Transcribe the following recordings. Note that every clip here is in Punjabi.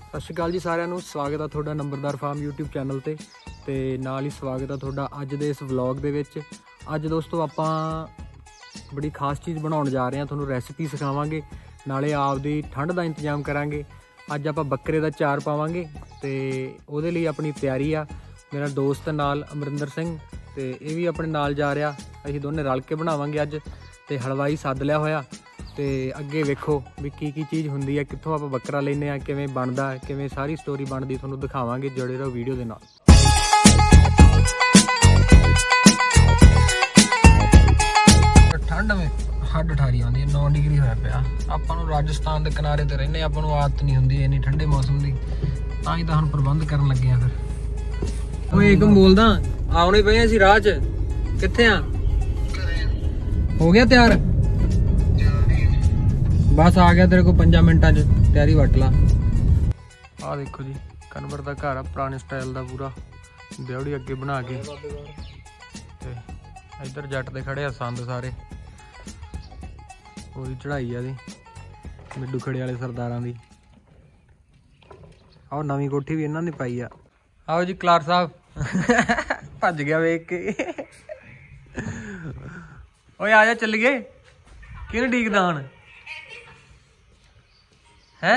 सत श्री अकाल जी सारिਆਂ ਨੂੰ स्वागत है ਤੁਹਾਡਾ नंबरदार फार्म यूट्यूब चैनल ਤੇ ਨਾਲ ਹੀ स्वागत है ਤੁਹਾਡਾ ਅੱਜ ਦੇ ਇਸ ਵਲੌਗ ਦੇ ਵਿੱਚ। ਅੱਜ ਦੋਸਤੋ ਆਪਾਂ बड़ी खास चीज़ बनाने जा रहे हैं, ਤੁਹਾਨੂੰ ਰੈਸਿਪੀ ਸਿਖਾਵਾਂਗੇ, ਨਾਲੇ ਆਪਦੀ ਠੰਡ ਦਾ ਇੰਤਜ਼ਾਮ ਕਰਾਂਗੇ। ਅੱਜ ਆਪਾਂ ਬੱਕਰੇ ਦਾ ਚਾਰ ਪਾਵਾਂਗੇ ਤੇ ਉਹਦੇ ਲਈ ਆਪਣੀ ਤਿਆਰੀ ਆ। ਮੇਰਾ ਦੋਸਤ ਨਾਲ ਅਮਰਿੰਦਰ ਸਿੰਘ ਤੇ ਇਹ ਵੀ ਆਪਣੇ ਨਾਲ ਜਾ ਰਿਹਾ, ਅਸੀਂ ਦੋਨੇ ਰਲ ਕੇ ਬਣਾਵਾਂਗੇ ਅੱਜ। ਤੇ ਹਲਵਾਈ ਸੱਦ ਲਿਆ ਹੋਇਆ ਤੇ ਅੱਗੇ ਵੇਖੋ ਵੀ ਕੀ ਚੀਜ਼ ਹੁੰਦੀ ਹੈ, ਕਿੱਥੋਂ ਆਪਾਂ ਬੱਕਰਾ ਲੈਨੇ ਆ, ਕਿਵੇਂ ਬਣਦਾ, ਕਿਵੇਂ ਸਾਰੀ ਸਟੋਰੀ ਬਣਦੀ ਤੁਹਾਨੂੰ ਦਿਖਾਵਾਂਗੇ। ਜੁੜੇ ਰਹੋ ਵੀਡੀਓ ਦੇ ਨਾਲ। ठंड में हद ठारी आती है, 9 डिग्री होया पिया। आपां नूं राजस्थान के किनारे ते रहने, आपां नूं आदत नहीं हुंदी इन्नी ठंडे मौसम की, तां ही तां हुण प्रबंध करन लगे आ। फिर ओए एकम बोलदा आउणे पए असीं राह च, कित्थे आ? हो गया तैयार? बस आ गया तेरे को 5 मिनटां च, तैयारी वट ला। आ देखो जी कनवर दा घर आ, पुराने स्टाइल दा पूरा, ब्यौड़ी अगे बना के ते इधर जट दे खड़े आ संद सारे, पूरी चढ़ाई आ दी मिड्डू खड़े वाले सरदारां दी। आओ नवीं कोठी भी इन्हां ने पाई आ। आओ जी कलार साहब भज गया वेख के। ओए आ जा चलिए, किहनूं डीकदा हुण है?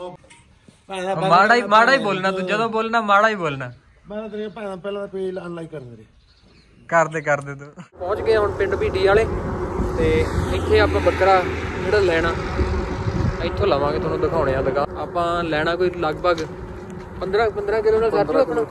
माड़ा ही बोलना तू, जदों बोलना माड़ा ही बोलना। मैं तेरे भैन पहला पेज अनलाइक कर मेरे कर दे तू। पहुंच गए हुण पिंड भीडी वाले ते इत्थे आपां बकरा जिहड़ा लैना इत्थों लवांगे, तुहानूं दिखाउणे आ दुकान। आपां लैना कोई लगभग 15 किलो नाल सर अपना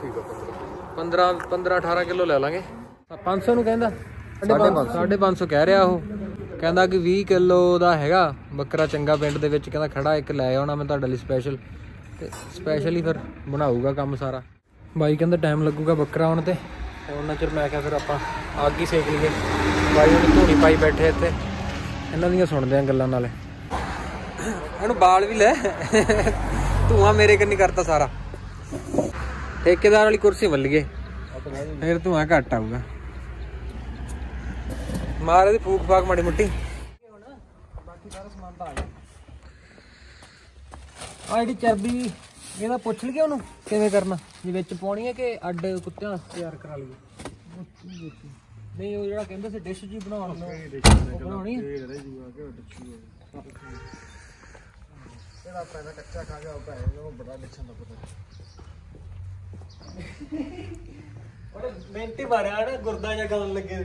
15-18 किलो ले लांगे। 500 नूं कहंदा, 550 कह रहा ਉਹ, ਕਹਿੰਦਾ कि 20 किलो ਦਾ ਹੈਗਾ ਬੱਕਰਾ ਚੰਗਾ ਪਿੰਡ ਦੇ ਵਿੱਚ, ਕਹਿੰਦਾ ਖੜਾ ਇੱਕ ਲੈ ਆਉਣਾ ਮੈਂ ਤੁਹਾਡੇ ਲਈ ਸਪੈਸ਼ਲ, ਤੇ ਸਪੈਸ਼ਲ ਹੀ ਫਿਰ ਬਣਾਊਗਾ ਕੰਮ ਸਾਰਾ। ਬਾਈ ਕਹਿੰਦਾ ਟਾਈਮ ਲੱਗੂਗਾ ਬੱਕਰਾ ਆਉਣ ਤੇ ਉਹਨਾਂ ਚਿਰ ਮੈਂ ਕਿਹਾ ਫਿਰ ਆਪਾਂ ਅੱਗ ਹੀ ਸੇਕ ਲਈਏ। ਬਾਈ ਹੁਣ ਧੂਣੀ ਪਾਈ ਬੈਠੇ ਇੱਥੇ, ਇਹਨਾਂ ਦੀਆਂ ਸੁਣਦੇ ਆ ਗੱਲਾਂ ਨਾਲੇ। ਇਹਨੂੰ ਬਾਲ ਵੀ ਲੈ, ਧੂਆਂ ਮੇਰੇ ਕੰਨੀ ਕਰਤਾ ਸਾਰਾ। ਠੇਕੇਦਾਰ ਵਾਲੀ ਕੁਰਸੀ ਵੱਲੀਏ ਫਿਰ ਧੂਆਂ ਘੱਟ ਆਊਗਾ। ਮਾਰੇ ਦੀ ਫੂਕ ਫਾਕ ਮਾੜੀ ਮੁੱਟੀ। ਬਾਕੀ ਸਾਰਾ ਸਮਾਨ ਤਾਂ ਆ ਗਿਆ। ਆ ਜਿਹੜੀ ਚਰਬੀ ਇਹਦਾ ਪੁੱਛ ਲਈਏ ਉਹਨੂੰ ਕਿਵੇਂ ਕਰਨਾ, ਜੇ ਵਿੱਚ ਪਾਉਣੀ ਹੈ ਕਿ ਅੱਡ ਕੁੱਤਿਆਂ ਵਾਸਤੇ ਤਿਆਰ ਕਰਾ ਲਈਏ? ਨਹੀਂ ਉਹ ਜਿਹੜਾ ਕਹਿੰਦੇ ਸੀ ਡਿਸ਼ ਜੀ ਬਣਾਉਣ ਨੂੰ, ਉਹ ਬਣਾਉਣੀ ਇਹਦਾ ਪਹਿਲਾਂ ਕੱਚਾ ਖਾ ਗਿਆ, ਉਹ ਭਾਵੇਂ ਉਹ ਬੜਾ ਡਿਸ਼ਾਂ ਦਾ ਪਤਾ। ਉਹਨੇ ਮਿੰਟ ਹੀ ਮਾਰਿਆ ਨਾ, ਗੁਰਦਾ ਜਿਹਾ ਗਾਉਣ ਲੱਗੇ।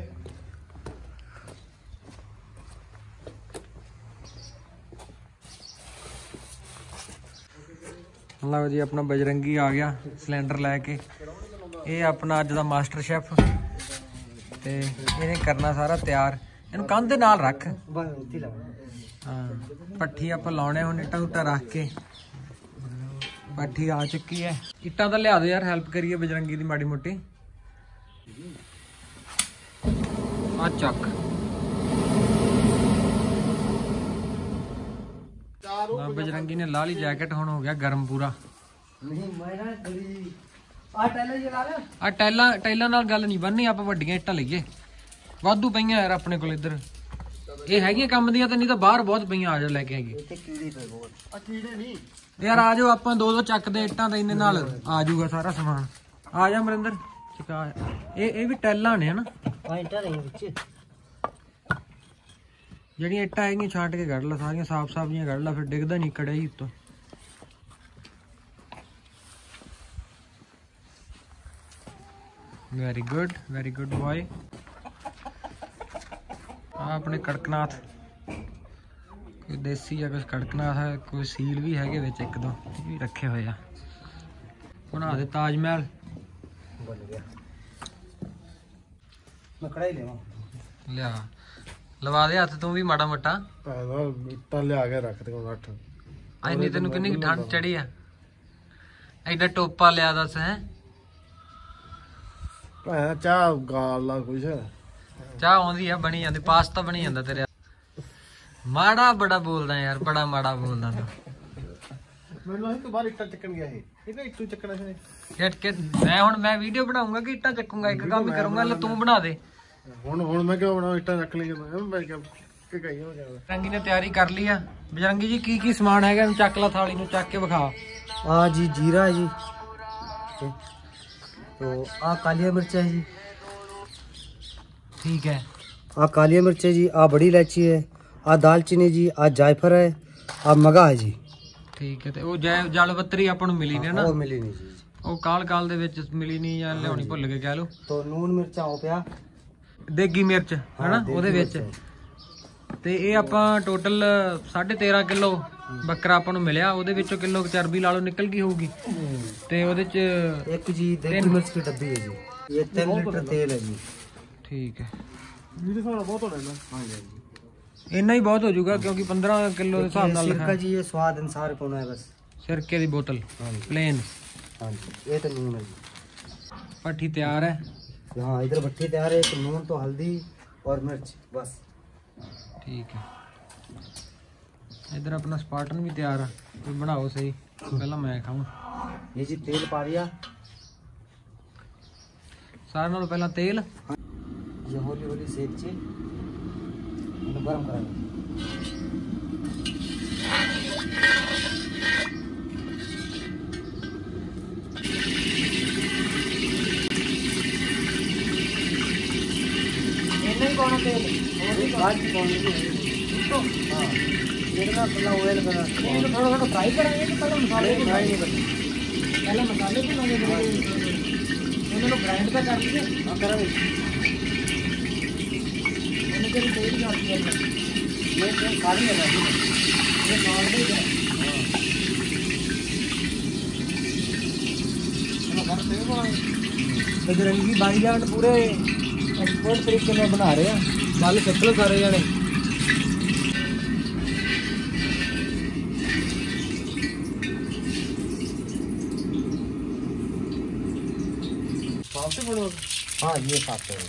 लो जी अपना बजरंगी आ गया सिलेंडर लैके। ये अपना अज का मास्टर शेफ, ते इन्हें करना सारा तैयार। इन्हूं कंध दे नाल रख, हाँ भट्ठी आप लाने हुण, इट्टा उट्टा रख के। भट्ठी आ चुकी है, इट्टा तो लिया दो यार, हेल्प करिए बजरंगी की माड़ी मोटी। आ चक बजरंगी ने ला ली जैकेट, हुण हो गया गर्म पूरा। टाइलां नाल गल नहीं बननी, आप वड्डियां इट्टां लईए, वाधू पईयां यार अपने कोल इधर। ये हैगियां काम दियां ते नहीं तां बाहर बहुत पईयां, आ जाओ लैके आइए यार, आ जाओ आपां 2-2 चकदे इट्टां ते इन्ने नाल आ जाऊगा सारा समान। आ जा अमरिंदर चका। ये भी टाइलां ने है ना, ਜਿਹੜੀਆਂ ਇੱਟਾਂ ਹੈਗੀਆਂ ਛਾਂਟ ਕੇ ਕੱਢ ਲਾ, ਸਾਰੀਆਂ ਸਾਫ ਜੀਆਂ ਕੱਢ ਲਾ, ਫਿਰ ਡਿੱਗਦਾ ਨਹੀਂ ਕੜਿਆ ਹੀ ਉੱਤੋਂ। Very good boy. ਆ ਆਪਣੇ ਕੜਕਨਾਥ, ਕੋਈ ਦੇਸੀ ਜਾਂ ਕੁਝ ਕੜਕਨਾਥ ਹੈ, ਕੋਈ ਸੀਲ ਵੀ ਹੈਗੇ ਵਿੱਚ, 1-2 ਵੀ ਰੱਖੇ ਹੋਏ ਆ। ਬਣਾ ਦੇ ਤਾਜ ਮਹਿਲ ਬਣ ਗਿਆ। ਮੈਂ ਕੜਾਈ ਲੈਵਾਂ, ਲਿਆ लवा दे हथ तू भी माड़ा मोटा। इट्टा लिया के रख दे 8। इन्नी तेन किन्नी ठंड चढ़ी है, एडा टोपा लिया दस है। चाह गाल ला कुछ, चाह आउंदी है बनी जाती, पास्ता बनी जाता तेरे। माड़ा बड़ा बोलदा यार, बड़ा माड़ा बोलदा तू। मैनूं तो बाहर इट्टा चक्कन गया है, इन्हें इट्टू चक्कना है। मैं वीडियो बनाऊंगा कि इट्टा चक्कूंगा, एक काम ही करूंगा। ले तू बना दे मैं क्यों बना, इट्टा रख ली। बजरंगी ने तैयारी कर ली है। बजरंगी जी की समान है, चक ला थाली नूं, चक के विखा। जी जीरा है जी, तो काली मिर्च है जी, ठीक है। काली मिर्च है जी, बड़ी इलायची है, दालचीनी जी, जायफल है, मगा है जी। ठीक है। ਤੇ ਉਹ ਜਲਪੱਤਰੀ ਆਪਾਂ ਨੂੰ ਮਿਲੀ ਨਹੀਂ ਨਾ, ਉਹ ਮਿਲੀ ਨਹੀਂ ਜੀ, ਉਹ ਕਾਲ ਦੇ ਵਿੱਚ ਮਿਲੀ ਨਹੀਂ ਜਾਂ ਲਿਆਉਣੀ ਭੁੱਲ ਗਏ ਕਹਿ ਲਓ। ਤੋ ਨੂਨ ਮਿਰਚਾਂ ਹੋ ਪਿਆ, ਦੇਗੀ ਮਿਰਚ ਹਨਾ ਉਹਦੇ ਵਿੱਚ। ਤੇ ਇਹ ਆਪਾਂ ਟੋਟਲ 13.5 ਕਿਲੋ ਬੱਕਰਾ ਆਪਾਂ ਨੂੰ ਮਿਲਿਆ, ਉਹਦੇ ਵਿੱਚੋਂ ਕਿਲੋ ਚਰਬੀ ਲਾ ਲਓ ਨਿਕਲ ਗਈ ਹੋਊਗੀ। ਤੇ ਉਹਦੇ ਚ ਇੱਕ ਜੀ ਦੇਗੀ ਮਿਰਚ ਦੀ ਡੱਬੀ ਹੈ ਜੀ, ਇਹ 3 ਲੀਟਰ ਤੇਲ ਹੈ ਜੀ। ਠੀਕ ਹੈ, ਇਹਦੇ ਸਾਰਾ ਬਹੁਤ ਹੋ ਜਾਂਦਾ। ਹਾਂਜੀ ਇੰਨਾ ਹੀ ਬਹੁਤ ਹੋ ਜਾਊਗਾ ਕਿਉਂਕਿ 15 ਕਿਲੋ ਦੇ ਹਿਸਾਬ ਨਾਲ ਸਿਰਕਾ ਜੀ, ਇਹ ਸਵਾਦ ਅਨਸਾਰ ਪਾਉਣਾ ਹੈ ਬਸ। ਸਿਰਕੇ ਦੀ ਬੋਤਲ प्लेन। हाँ जी, ये तो नून है जी। भट्टी तैयार है। हाँ इधर भट्टी तैयार है, तो नून तो हल्दी और मिर्च बस। ठीक है, इधर अपना स्पार्टन भी तैयार है, तो बनाओ सही, पहला मैं खाऊं। ये जी तेल पा दिया, सारे नालों पहला तेल। ये हौली हौली सेक चे गरम करा। कौन तेल बाद की कौन तो हां ये ना पहला ऑयल करा, थोड़ा थोड़ा फ्राई करेंगे तो पहले मसाले को फ्राई नहीं करना, पहले मसाले को लगे उन्होंने ग्राइंड का कर दिया। हां करा दे, मैंने तेल तेल डाल दिया, ये तेल खाली लगा दिया, ये डाल दे। हां चलो घर पे बजरंगी भाईजान पूरे एक्सपर्ट तरीके में बना रहे हैं, गल सिख लो सारे जने। हाँ ये साफ करो।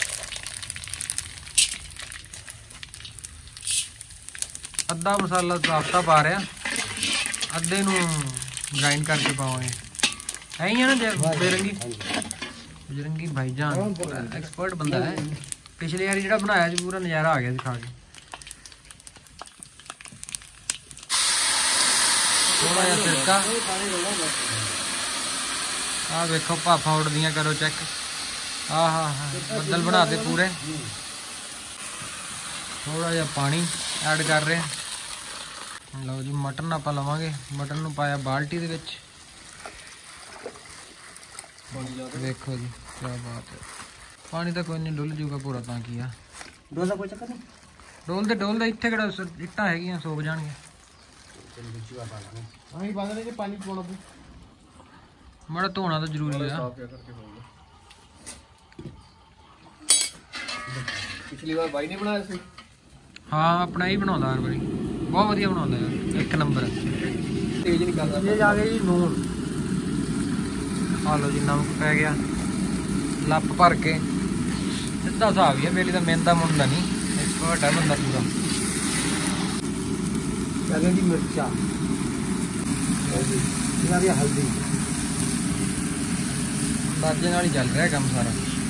अद्धा मसाला साफ्ता पा रहे हैं, अद्धे नू ग्राइंड करके पावांगे। है ही है ना बेरंगी बजरंगी भाईजान एक्सपर्ट बंदा है। पिछले बार जो बनाया जी पूरा नज़ारा आ गया दिखा के। थोड़ा जिहा सिरका, देखो भाफा उड़दियां, करो चेक। हाँ हाँ हाँ बदल बना दे पूरे। थोड़ा जिहा पानी ऐड कर रहे हैं। लो जी मटन आप लवांगे, मटन नूं पाया बाल्टी दे विच। देखो जी क्या बात है, पानी तो कोई नहीं डुल जूगा पूरा, ता की आ डोल कोई चक्कर नहीं, डोलते इत्थे किहड़ा इट्टां हैगियां सोक जाणगे। पानी माड़ा धोना तो जरूरी है। पिछली बार भाई ने बनाया सी। हाँ अपना ही बनाउंदा हर वारी, बहुत वधिया बनाउंदा यार, एक नंबर। तेज नहीं करदा। ये आ गया जी नून। आ लो जी नमक पै गया, लप भर के सीधा हिसाब ही है, मेरी तो मेहनत मुंडा नहीं, एक्सपर्ट है बंदा पूरा। लगे जी मिर्चा, हल्दी, अंदाजे नाल ही चल रहा है काम सारा।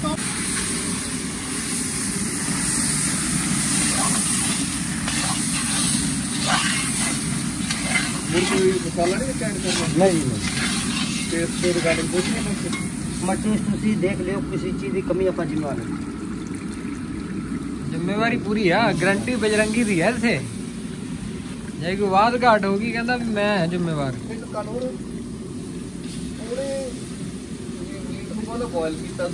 मसाला नहीं ऐड करना? नहीं टेस्ट के रिगार्डिंग कुछ नहीं, टेस्ट देख लियो, किसी चीज़ की कमी आप जिम्मेवार है। जिम्मेवारी पूरी है, गारंटी बजरंगी दी है इसे। जे कोई बात घाट होगी कहता भी मैं है जिम्मेवार। बॉयल किया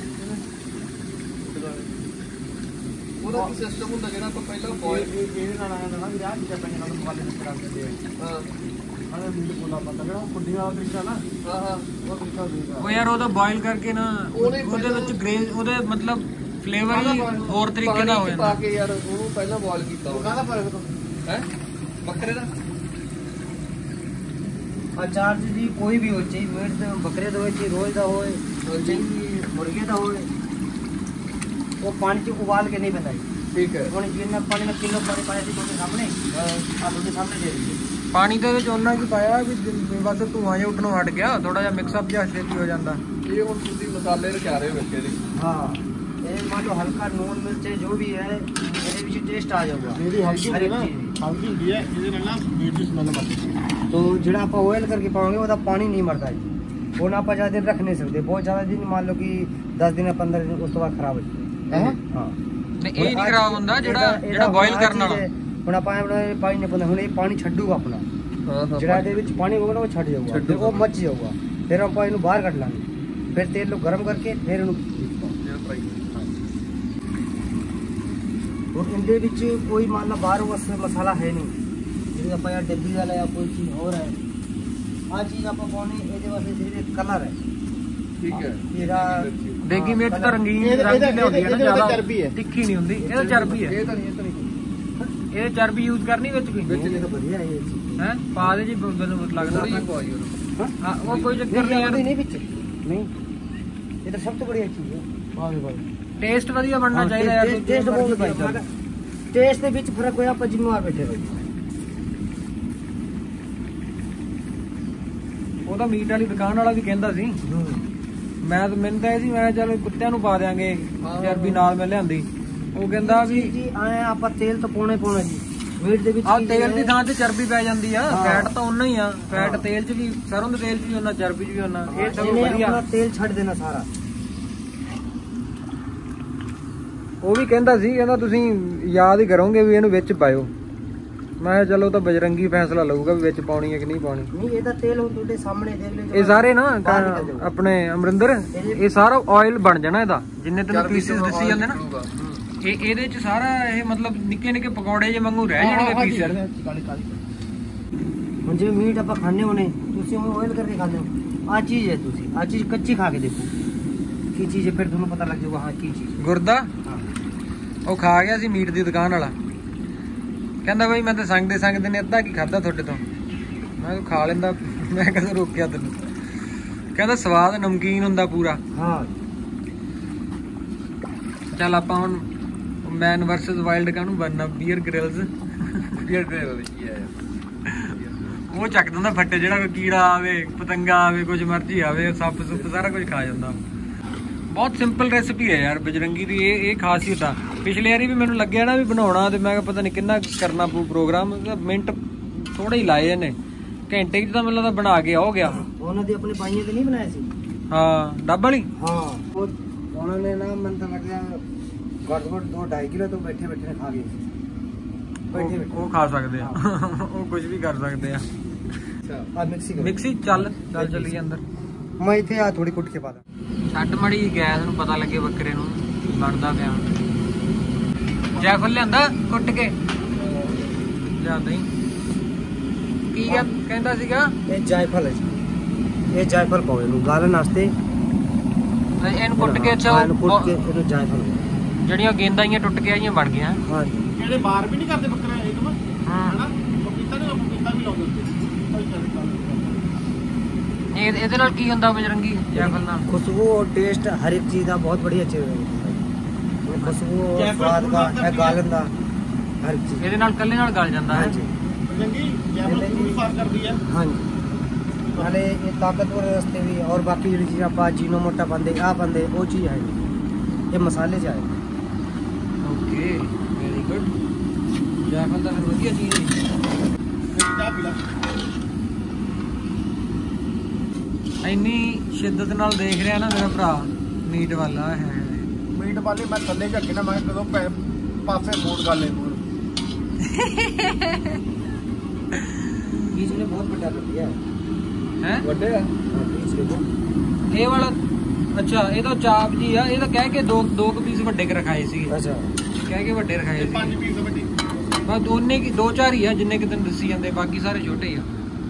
ਉਹਦਾ ਕੀ ਸਿਸਟਮ ਹੁੰਦਾ ਜਿਹੜਾ ਤੋਂ ਪਹਿਲਾਂ ਬੋਇਲ ਇਹਦੇ ਨਾਲ ਆਇਆ ਨਾ ਵੀ ਆਹ ਚੀਜ਼ਾਂ ਪੈਣੀਆਂ ਨਾਲ ਮਸਾਲੇ ਮਿਕਸ ਕਰ ਦਿੰਦੇ ਆ। ਹਾਂ ਆਹ ਮੀਟ ਕੋਲਾ ਪਤਾ ਜਿਹੜਾ ਕੁੰਡੀਆਂ ਵਾਲਾ ਤਰੀਕਾ ਨਾ। ਹਾਂ ਹਾਂ ਉਹ ਤਰੀਕਾ ਦੇਗਾ ਉਹ ਯਾਰ ਉਹ ਤਾਂ ਬੋਇਲ ਕਰਕੇ ਨਾ ਉਹਦੇ ਵਿੱਚ ਗ੍ਰੇਵੀ, ਉਹਦੇ ਮਤਲਬ ਫਲੇਵਰ ਹੀ ਹੋਰ ਤਰੀਕੇ ਦਾ ਹੋ ਜਾਂਦਾ। ਪਾ ਕੇ ਯਾਰ ਉਹਨੂੰ ਪਹਿਲਾਂ ਬੋਇਲ ਕੀਤਾ ਹੋਣਾ। ਕਾਹਦਾ ਫਰਕ ਹੈ ਬੱਕਰੇ ਦਾ? ਅਚਾਰ ਜੀ ਕੋਈ ਵੀ ਹੋ, ਚਾਹੇ ਮੀਟ ਦਾ ਬੱਕਰੇ ਦਾ ਹੋਵੇ, ਚਾਹੇ ਰੋਜ਼ ਦਾ ਹੋਵੇ, ਚਾਹੇ ਮੁਰਗੇ ਦਾ ਹੋਵੇ, वो पानी च उबाल के नहीं बनाई। ठीक है, ਹੁਣ ਜਿੰਨਾ ਪਾਣੀ ਨਾਲ ਕਿਲੋ ਪਾਣੀ ਪਾਇਆ ਸੀ ਤੁਹਾਡੇ ਸਾਹਮਣੇ, ਆ ਤੁਹਾਡੇ ਸਾਹਮਣੇ ਦੇ ਦਿੱਤੀ। ਪਾਣੀ ਦੇ ਵਿੱਚ ਉਹਨਾਂ ਕੀ ਪਾਇਆ ਵੀ ਬਸ ਧੂਆਂ ਜਿਹਾ ਉੱਡਣੋਂ ਹਟ ਗਿਆ, ਥੋੜਾ ਜਿਹਾ ਮਿਕਸ ਅਪ ਜਿਹਾ ਛੇਤੀ ਹੋ ਜਾਂਦਾ। ਇਹ ਹੁਣ ਤੁਸੀਂ ਮਸਾਲੇ ਰਖਾ ਰਹੇ ਹੋ ਵਿੱਚ ਇਹਦੇ। ਹਾਂ ਇਹ ਮੰਨ ਲਓ ਹਲਕਾ ਨੂਨ ਮਿਰਚ ਜੋ ਵੀ ਹੈ ਇਹਦੇ ਵਿੱਚ ਟੇਸਟ ਆ ਜਾਊਗਾ। ਜਿਹੜੀ ਹਲਕੀ ਹੁੰਦੀ ਹੈ ਨਾ, ਹਲਕੀ ਹੁੰਦੀ ਹੈ, ਇਹਦੇ ਨਾਲ ਨਾ ਮੀਟ ਦੀ ਸਮੈਲ ਆਉਂਦੀ ਹੈ। तो ਜਿਹੜਾ ਆਪਾਂ ऑयल करके पाओगे ਉਹਦਾ ਪਾਣੀ ਨਹੀਂ ਮਰਦਾ ਜੀ। ਉਹ ਨਾ ਆਪਾਂ ਜ਼ਿਆਦਾ ਦਿਨ ਰੱਖ ਨਹੀਂ ਸਕਦੇ, ਬਹੁਤ ਜ਼ਿਆਦਾ ਦਿਨ ਮੰਨ ਲਓ ਕਿ 10 ਦਿਨ 15 ਦਿਨ ਉਸ ਤੋਂ ਬਾਅਦ ਖਰਾਬ ਹੋ ਜਾਂਦਾ ਹੈ। ਹਾਂ ਨਹੀਂ ਇਹ ਨਹੀਂ ਖਰਾਬ ਹੁੰਦਾ ਜਿਹੜਾ ਬੋਇਲ ਕਰਨ ਵਾਲਾ। ਹੁਣ ਆਪਾਂ ਪਾਣੀ ਨਹੀਂ ਪਾਉਂਦੇ, ਹੁਣ ਇਹ ਪਾਣੀ ਛੱਡੂਗਾ ਆਪਣਾ, ਜਿਹੜਾ ਇਹਦੇ ਵਿੱਚ ਪਾਣੀ ਹੋਊਗਾ ਨਾ ਉਹ ਛੱਡ ਜਾਊਗਾ ਤੇ ਉਹ ਮੱਚ ਜਾਊਗਾ। ਫਿਰ ਆਪਾਂ ਇਹਨੂੰ ਬਾਹਰ ਕੱਢ ਲਾਂਗੇ, ਫਿਰ ਤੇਲ ਨੂੰ ਗਰਮ ਕਰਕੇ ਫਿਰ ਇਹਨੂੰ और इनके विच कोई मान लो बाहर बस मसाला है नहीं, जिसे आप यार डब्बी वाला या कोई चीज हो रहा है आ चीज आप पाने ਇਹਦੇ ਵਾਸਤੇ ਸਿਰਫ ਕਲਰ ਹੈ। ਠੀਕ ਹੈ ਇਹਦਾ ਦੇਗੀ ਮਿਰਚ ਤਾਂ ਰੰਗੀਨ ਰੰਗ ਦੀ ਹੁੰਦੀ ਹੈ ਨਾ, ਜ਼ਿਆਦਾ ਤਿੱਖੀ ਨਹੀਂ ਹੁੰਦੀ। ਇਹ ਤਾਂ ਚਰਬੀ ਹੈ, ਇਹ ਤਾਂ ਨਹੀਂ ਇਹ ਚਰਬੀ ਯੂਜ਼ ਕਰਨੀ ਵਿੱਚ ਕੋਈ ਵਿੱਚ ਨਹੀਂ ਤਾਂ ਵਧੀਆ ਹੈ ਇਹ ਹੈ ਪਾ ਦੇ ਜੀ ਮੈਨੂੰ ਲੱਗਦਾ ਹਾਂ ਉਹ ਕੋਈ ਚੱਕਰ ਨਹੀਂ ਯਾਰ ਨਹੀਂ ਵਿੱਚ ਨਹੀਂ, ਇਹ ਤਾਂ ਸਭ ਤੋਂ ਬੜੀ ਚੀਜ਼ ਹੈ। ਵਾਹ ਵਾਹ ਟੇਸਟ ਵਧੀਆ ਬਣਨਾ ਚਾਹੀਦਾ ਯਾਰ। ਟੇਸਟ ਬਹੁਤ ਵਧੀਆ, ਟੇਸਟ ਦੇ ਵਿੱਚ ਫਰਕ ਹੋਇਆ ਆਪਾਂ ਜ਼ਿੰਮੇਵਾਰ ਬੈਠੇ ਹੋਏ। ਉਹ ਤਾਂ ਮੀਟ ਵਾਲੀ ਦੁਕਾਨ ਵਾਲਾ ਵੀ ਕਹਿੰਦਾ ਸੀ, ਮੈਨੂੰ ਤਾਂ ਇਹ ਸੀ ਮੈਂ ਚੱਲ ਕੁੱਤਿਆਂ ਨੂੰ ਪਾ ਦਿਆਂਗੇ ਚਰਬੀ ਨਾਲ ਮੈਂ ਲਿਆਂਦੀ। ਉਹ ਕਹਿੰਦਾ ਵੀ ਜੀ ਆਏ ਆਪਾਂ ਤੇਲ ਤਾਂ ਪਾਉਣਾ ਜੀ ਮੀਟ ਦੇ ਵਿੱਚ। ਆਹ ਤੇਲ ਦੀ ਥਾਂ ਤੇ ਚਰਬੀ ਪੈ ਜਾਂਦੀ ਆ, ਫੈਟ ਤਾਂ ਉਨਾ ਹੀ ਆ, ਫੈਟ ਤੇਲ 'ਚ ਵੀ, ਸਰੋਂ ਦੇ ਤੇਲ 'ਚ ਵੀ ਉਹਨਾਂ, ਚਰਬੀ 'ਚ ਵੀ ਉਹਨਾਂ। ਇਹ ਸਭ ਵਧੀਆ ਤੇਲ ਛੱਡ ਦੇਣਾ ਸਾਰਾ। ਉਹ ਵੀ ਕਹਿੰਦਾ ਸੀ, ਕਹਿੰਦਾ ਤੁਸੀਂ ਯਾਦ ਹੀ ਕਰੋਗੇ ਵੀ ਇਹਨੂੰ ਵਿੱਚ ਪਾਇਓ। ਮੈਂ ਕਿਹਾ ਚਲੋ ਤਾਂ ਬਜਰੰਗੀ ਫੈਸਲਾ ਲਊਗਾ ਵੀ ਵਿੱਚ ਪਾਉਣੀ ਹੈ ਕਿ ਨਹੀਂ ਪਾਉਣੀ। ਨਹੀਂ ਇਹਦਾ ਤੇਲ ਹੁਣ ਤੁਹਾਡੇ ਸਾਹਮਣੇ ਦੇਖ ਲਿਓ। ਇਹ ਸਾਰੇ ਨਾ ਆਪਣੇ ਅਮਰਿੰਦਰ ਇਹ ਸਾਰਾ ਆਇਲ ਬਣ ਜਾਣਾ ਇਹਦਾ, ਜਿੰਨੇ ਤੈਨੂੰ ਪੀਸਿਸ ਦਿਸੀ ਜਾਂਦੇ ਨਾ ਇਹਦੇ ਚ ਸਾਰਾ ਇਹ ਮਤਲਬ ਨਿੱਕੇ ਨਿੱਕੇ ਪਕੌੜੇ ਜੇ ਵਾਂਗੂ ਰਹਿ ਜਾਣਗੇ ਪੀਸ। ਹੁਣ ਜਿਵੇਂ ਮੀਟ ਆਪਾਂ ਖਾਣੇ ਹੋਣੇ, ਤੁਸੀਂ ਉਹ ਆਇਲ ਕਰਕੇ ਖਾਂਦੇ ਹੋ। ਆ ਚੀਜ਼ ਹੈ, ਤੁਸੀਂ ਆ ਚੀਜ਼ ਕੱਚੀ ਖਾ ਕੇ ਦੇਖੋ ਕੀ ਚੀਜ਼ ਹੈ, ਫਿਰ ਤੁਹਾਨੂੰ ਪਤਾ ਲੱਗ ਜਾਊਗਾ ਹਾਂ ਕੀ ਚੀਜ਼। ਗੁਰਦਾ ਉਹ ਖਾ ਗਿਆ ਸੀ ਮੀਟ ਦੀ ਦੁਕਾਨ ਵਾਲਾ, ਕਹਿੰਦਾ ਬਈ ਮੈਂ ਤਾਂ ਸੰਗਦੇ ਨੇ ਅੱਧਾ ਕੀ ਖਾਦਾ ਤੁਹਾਡੇ ਤੋਂ। ਮੈਂ ਖਾ ਲੈਂਦਾ, ਮੈਂ ਕਦੋਂ ਰੋਕਿਆ ਤੈਨੂੰ। ਕਹਿੰਦਾ ਸਵਾਦ ਨਮਕੀਨ ਹੁੰਦਾ ਪੂਰਾ। ਹਾਂ ਚੱਲ ਆਪਾਂ ਹੁਣ ਮੈਨ ਵਰਸਸ ਵਾਈਲਡ ਕਾਹਨੂੰ ਬਣਨਾ, ਬੀਅਰ ਗ੍ਰਿਲਸ। ਉਹ ਚੱਕ ਦਿੰਦਾ ਫੱਟੇ, ਜਿਹੜਾ ਕੋਈ ਕੀੜਾ ਆਵੇ, ਪਤੰਗਾ ਆਵੇ, ਕੁਝ ਮਰਜ਼ੀ ਆਵੇ, ਸੱਪ ਸੁੱਪ ਸਾਰਾ ਕੁਝ ਖਾ ਜਾਂਦਾ। ਬਹੁਤ ਸਿੰਪਲ ਰੈਸਿਪੀ ਹੈ ਯਾਰ ਬਜਰੰਗੀ ਦੀ, ਇਹ ਖਾਸੀਅਤ ਆ। ਪਿਛਲੇ ਵਾਰੀ ਵੀ ਮੈਨੂੰ ਲੱਗਿਆ ਨਾ ਵੀ ਬਣਾਉਣਾ, ਤੇ ਮੈਂ ਕਿਹਾ ਪਤਾ ਨਹੀਂ ਕਿੰਨਾ ਕਰਨਾ ਪਊ ਪ੍ਰੋਗਰਾਮ। ਮਿੰਟ ਥੋੜੇ ਹੀ ਲਾਏ ਇਹਨੇ, ਘੰਟੇ 'ਚ ਤਾਂ ਮੈਨੂੰ ਲੱਗਦਾ ਬਣਾ ਕੇ ਹੋ ਗਿਆ। ਉਹਨਾਂ ਦੀ ਆਪਣੇ ਭਾਈਆਂ ਤੇ ਨਹੀਂ ਬਣਾਇਆ ਸੀ? ਹਾਂ ਡੱਬ ਵਾਲੀ। ਹਾਂ ਉਹਨਾਂ ਨੇ ਨਾ ਮੈਨੂੰ ਤਾਂ ਲੱਗਿਆ ਘੱਟ 2-2.5 ਕਿਲੋ ਤੋਂ ਬੈਠੇ ਬੈਠੇ ਖਾ ਗਏ ਸੀ। ਉਹ ਖਾ ਸਕਦੇ ਆ, ਉਹ ਕੁਝ ਵੀ ਕਰ ਸਕਦੇ ਆ। ਆ ਮਿਕਸੀ ਚੱਲ ਚੱਲੀਏ ਅੰਦਰ। ਮੈਂ ਇੱਥੇ ਆ ਥੋੜੀ ਕੁੱਟ ਕੇ ਪਾ ਦਾਂ। ਛੱਡ ਮੜੀ ਗੈਸ ਨੂੰ ਪਤਾ ਲੱਗੇ ਬੱਕਰੇ ਨੂੰ ਬਣਦਾ ਪਿਆ। ਜੈਫਲ ਲਿਆਂਦਾ ਕੁੱਟ ਕੇ ਲਿਆਂਦਾ ਹੀ। ਕੀ ਕਹਿੰਦਾ ਸੀਗਾ? ਇਹ ਜਾਇਫਲ ਹੈ ਜੀ, ਇਹ ਜਾਇਫਲ ਪਾਓ ਇਹਨੂੰ ਗਾਲਣ ਵਾਸਤੇ। ਇਹਨੂੰ ਕੁੱਟ ਕੇ ਅੱਛਾ ਇਹਨੂੰ ਕੁੱਟ ਕੇ ਇਹਨੂੰ ਜਾਇਫਲ, ਜਿਹੜੀਆਂ ਗੇਂਦਾਂ ਹੀ ਟੁੱਟ ਕੇ ਆਈਆਂ ਬਣ ਗਈਆਂ। ਹਾਂ ਜੀ ਇਹਦੇ ਬਾਹਰ ਵੀ ਨਹੀਂ ਕਰਦੇ ਬੱਕਰਾ ਇੱਕਦਮ ਹੈਨਾ, ਪਪੀਤਾ ਵੀ ਲਾਉਂਦੇ। ਇਹਦੇ ਨਾਲ ਕੀ ਹੁੰਦਾ ਬਜਰੰਗੀ ਜਾਇਫਲ ਨਾਲ? खुशबू और टेस्ट हर एक चीज का बहुत बढ़िया चीज। खुशबू और स्वाद का है, गालन का हर चीज ਇਹਦੇ ਨਾਲ ਕੱਲੇ ਨਾਲ ਗਲ ਜਾਂਦਾ ਹੈ। ਜੰਗੀ ਜੈਫਲ ਵੀ ਸਾਫ ਕਰਦੀ ਹੈ। हाँ जी नाले ये ताकतवर वास्ते भी, और बाकी जी चीज़ आप जीनो मोटा पाते आ पाते वो चीज़ है, ये मसाले च है। Okay very good. ਜਾਇਫਲ ਤਾਂ ਫਿਰ ਵਧੀਆ ਚੀਜ਼ ਹੈ। ਚਾਹ ਪੀ ਲਾ। ਇੰਨੀ ਸ਼ਿੱਦਤ ਨਾਲ ਦੇਖ ਰਿਹਾ ਨਾ ਮੇਰਾ ਭਰਾ ਮੀਟ ਵਾਲਾ ਹੈ। ਮੀਟ ਵਾਲੇ ਮੈਂ ਥੱਲੇ ਝੱਕੇ ਨਾ, ਮੈਂ ਕਦੋਂ ਪਾਸੇ ਮੋੜ ਕਰ ਲੈ ਨੂੰ। बीच में बहुत बड़ा कर दिया ਹੈ ਵੱਡੇ ਆ बीच में। ਇਹ ਵਾਲਾ ਅੱਛਾ, ਇਹ ਤਾਂ ਚਾਪ ਜੀ ਆ। ਇਹ ਤਾਂ ਕਹਿ ਕੇ ਦੋ ਪੀਸ ਵੱਡੇ ਕਰ ਰਖਾਏ ਸੀਗੇ, अच्छा ਕਹਿ ਕੇ ਵੱਡੇ ਰਖਾਏ ਸੀ। 5 ਪੀਸ ਵੱਡੀ ਬਸ ਦੋਨੇ ਕੀ 2-4 ਹੀ ਆ ਜਿੰਨੇ ਕਿ ਤੈਨੂੰ ਦੱਸੀ ਜਾਂਦੇ, ਬਾਕੀ ਸਾਰੇ ਛੋਟੇ ਹੀ ਆ।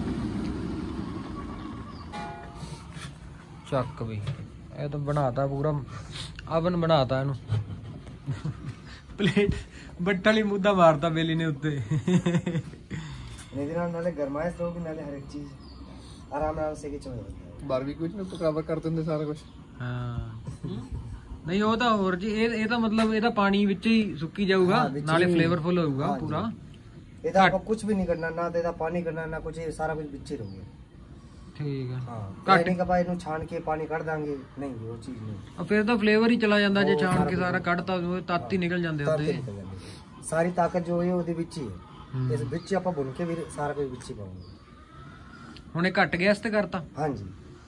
ਚੱਕ ਵੀ ਇਹ ਤਾਂ ਬਣਾਤਾ ਪੂਰਾ ਅਵਨ ਬਣਾਤਾ ਇਹਨੂੰ। ਪਲੇਟ ਬੱਟਾ ਵਾਲੀ ਮੁੱਦਾ ਮਾਰਤਾ ਬੇਲੀ ਨੇ ਉੱਤੇ। नाले गरमाइश होगी, नाले हर एक चीज आराम से के चल ਬਾਰਬੀਕਿਊ ਚ ਪਕਾਵਾ ਕਰ ਦਿੰਦੇ ਸਾਰਾ ਕੁਝ। ਹਾਂ ਨਹੀਂ ਉਹ ਤਾਂ ਹੋਰ ਜੀ, ਇਹ ਤਾਂ ਮਤਲਬ ਇਹਦਾ ਪਾਣੀ ਵਿੱਚ ਹੀ ਸੁੱਕੀ ਜਾਊਗਾ, ਨਾਲੇ ਫਲੇਵਰਫੁਲ ਹੋਊਗਾ ਪੂਰਾ। ਇਹਦਾ ਆਪਾਂ ਕੁਝ ਵੀ ਨਹੀਂ ਕਰਨਾ, ਨਾ ਤੇ ਇਹਦਾ ਪਾਣੀ ਕਰਨਾ ਨਾ ਕੁਝ, ਸਾਰਾ ਕੁਝ ਵਿੱਚ ਹੀ ਰਹੂਗਾ। ਠੀਕ ਆ। ਹਾਂ ਘੱਟ ਨਹੀਂ ਕਪਾਈ ਨੂੰ ਛਾਣ ਕੇ ਪਾਣੀ ਕੱਢ ਦਾਂਗੇ, ਨਹੀਂ ਉਹ ਚੀਜ਼ ਨਹੀਂ। ਫਿਰ ਤਾਂ ਫਲੇਵਰ ਹੀ ਚਲਾ ਜਾਂਦਾ ਜੇ ਛਾਣ ਕੇ ਸਾਰਾ ਕੱਢਤਾ, ਉਹ ਤੱਤ ਹੀ ਨਿਕਲ ਜਾਂਦੇ ਉਹਦੇ। ਸਾਰੀ ਤਾਕਤ ਜੋ ਹੈ ਉਹਦੇ ਵਿੱਚ ਹੀ ਹੈ। ਇਸ ਵਿੱਚ ਆਪਾਂ ਭੁੰਨ ਕੇ ਵੀ ਸਾਰਾ ਕੁਝ ਵਿੱਚ ਹੀ ਪਾਉਂਗੇ। ਹੁਣ ਇਹ ਘੱਟ ਗੈਸ ਤੇ ਕਰਤਾ। ਹਾਂਜੀ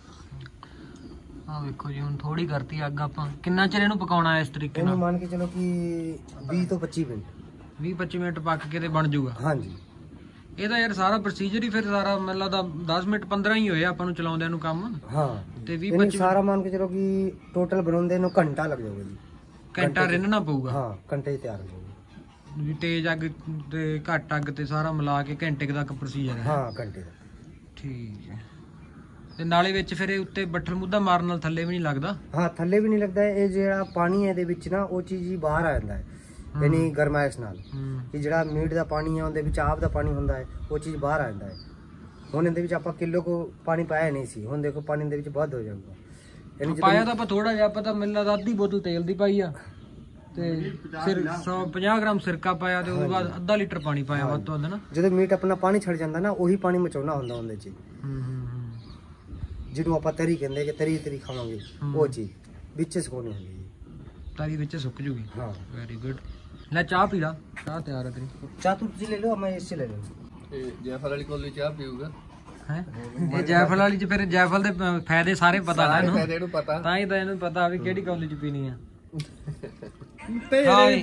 ਆਹ ਵੇਖੋ ਜੀ ਹੁਣ ਥੋੜੀ ਕਰਤੀ ਅੱਗ ਆਪਾਂ। ਕਿੰਨਾ ਚਿਰ ਇਹਨੂੰ ਪਕਾਉਣਾ ਹੈ ਇਸ ਤਰੀਕੇ ਨਾਲ? ਇਹਨੂੰ ਮੰਨ ਕੇ ਚਲੋ ਕਿ 20 ਤੋਂ 25 ਮਿੰਟ 20-25 ਮਿੰਟ ਪੱਕ ਕੇ ਤੇ ਬਣ ਜਾਊਗਾ। ਹਾਂਜੀ ਇਹਦਾ ਯਾਰ ਸਾਰਾ ਪ੍ਰੋਸੀਜਰ ਹੀ ਫਿਰ ਸਾਰਾ ਮੈਨੂੰ ਲੱਗਦਾ 10 ਮਿੰਟ 15 ਹੀ ਹੋਏ ਆਪਾਂ ਨੂੰ ਚਲਾਉਂਦਿਆਂ ਨੂੰ ਕੰਮ। ਹਾਂ ਤੇ 20-25 ਸਾਰਾ ਮੰਨ ਕੇ ਚਲੋ ਕਿ ਟੋਟਲ ਬਣਾਉਂਦੇ ਨੂੰ ਘੰਟਾ ਲੱਗ ਜਾਊਗਾ ਜੀ। ਘੰਟਾ ਰਿੰਨਣਾ ਪਊਗਾ। ਹਾਂ ਘੰਟੇ 'ਚ ਤਿਆਰ ਹੋ ਜਾਊਗਾ। ਵੀ ਤੇਜ਼ ਅੱਗ ਤੇ ਘੱਟ ਅੱਗ ਤੇ ਸਾਰਾ ਮਿਲਾ ਕੇ ਘੰਟੇ ਕੁ ਤੱਕ ਪ੍ਰੋਸੀਜਰ ਹੈ। ਹਾਂ ਘੰਟੇ ਦਾ। ਠੀਕ ਹੈ। ਤੇ ਨਾਲੇ ਵਿੱਚ ਫਿਰ ਇਹ ਉੱਤੇ ਬੱਠਲ ਮੁੱਦਾ ਮਾਰਨ ਨਾਲ ਥੱਲੇ ਵੀ ਨਹੀਂ ਲੱਗਦਾ। ਹਾਂ ਥੱਲੇ ਵੀ ਨਹੀਂ ਲੱਗਦਾ। ਇਹ ਜਿਹੜਾ ਪਾਣੀ ਹੈ ਇਹਦੇ ਵਿੱਚ ਨਾ ਉਹ ਚੀਜ਼ ਹੀ ਬਾਹਰ ਆ ਜਾਂਦਾ ਹੈ ਯਾਨੀ ਗਰਮਾਇਸ਼ ਨਾਲ। ਕਿ ਜਿਹੜਾ ਮੀਟ ਦਾ ਪਾਣੀ ਹੈ ਉਹਦੇ ਵਿੱਚ ਆਪ ਦਾ ਪਾਣੀ ਹੁੰਦਾ ਹੈ ਉਹ ਚੀਜ਼ ਬਾਹਰ ਆ ਜਾਂਦਾ ਹੈ। ਹੁਣ ਇਹਦੇ ਵਿੱਚ ਆਪਾਂ ਕਿਲੋ ਕੋ ਪਾਣੀ ਪਾਇਆ ਨਹੀਂ ਸੀ। ਹੁਣ ਦੇਖੋ ਪਾਣੀ ਦੇ ਵਿੱਚ ਵੱਧ ਹੋ ਜਾਊਗਾ। ਪਾਇਆ ਤਾਂ ਆਪਾਂ ਥੋੜਾ ਜਿਹਾ ਪਤਾ ਮਿਲਦਾ ਅੱਧੀ ਬੋਤਲ ਤੇਲ ਦੀ ਪਾਈ ਆ ਤੇ ਫਿਰ 150 ਗ੍ਰਾਮ ਸਿਰਕਾ ਪਾਇਆ ਤੇ ਉਹਦੇ ਬਾਅਦ ਅੱਧਾ ਲੀਟਰ ਪਾਣੀ ਪਾਇਆ ਵੱਧ ਤੋਂ ਵੱਧ ਨਾ। ਜਦੋਂ ਮੀਟ ਆਪਣਾ ਪਾਣੀ ਛੱਡ ਜਾਂਦਾ ਨਾ ਉਹੀ ਪਾਣੀ ਮਚਾਉਣਾ ਹੁੰਦਾ ਉਹਦੇ 'ਚ। ਜਿਹਨੂੰ ਆਪਾਂ ਤਰੀ ਕਹਿੰਦੇ ਕਿ ਤਰੀ ਖਾਵਾਂਗੇ ਉਹ ਚੀਜ਼ ਵਿੱਚ ਸੁਕਾਉਣੀ ਹੁੰਦੀ ਹੈ। ਤਰੀ ਵਿੱਚ ਸੁੱਕ ਜੂਗੀ। ਹਾਂ ਵੈਰੀ ਗੁੱਡ। ਲੈ ਚਾਹ ਪੀ ਲਾ। ਚਾਹ ਤਿਆਰ ਹੈ ਤੇਰੀ। ਚਾਹ ਤੁਸੀਂ ਲੈ ਲਓ ਮੈਂ ਇਸੇ ਲੈ ਲਵਾਂ। ਇਹ ਜੈਫਲ ਵਾਲੀ ਕੋਲੀ ਚਾਹ ਪੀਊਗਾ ਹੈ ਇਹ ਜੈਫਲ ਵਾਲੀ ਚ ਫਿਰ ਜੈਫਲ ਦੇ ਫਾਇਦੇ ਸਾਰੇ ਪਤਾ ਨਾ ਇਹਨੂੰ। ਫਾਇਦੇ ਨੂੰ ਪਤਾ ਤਾਂ ਹੀ ਤਾਂ ਇਹਨੂੰ ਪਤਾ ਵੀ ਕਿਹੜੀ ਕੌਲੀ ਚ ਪੀਣੀ ਆ। ਹਾਂ ਜੀ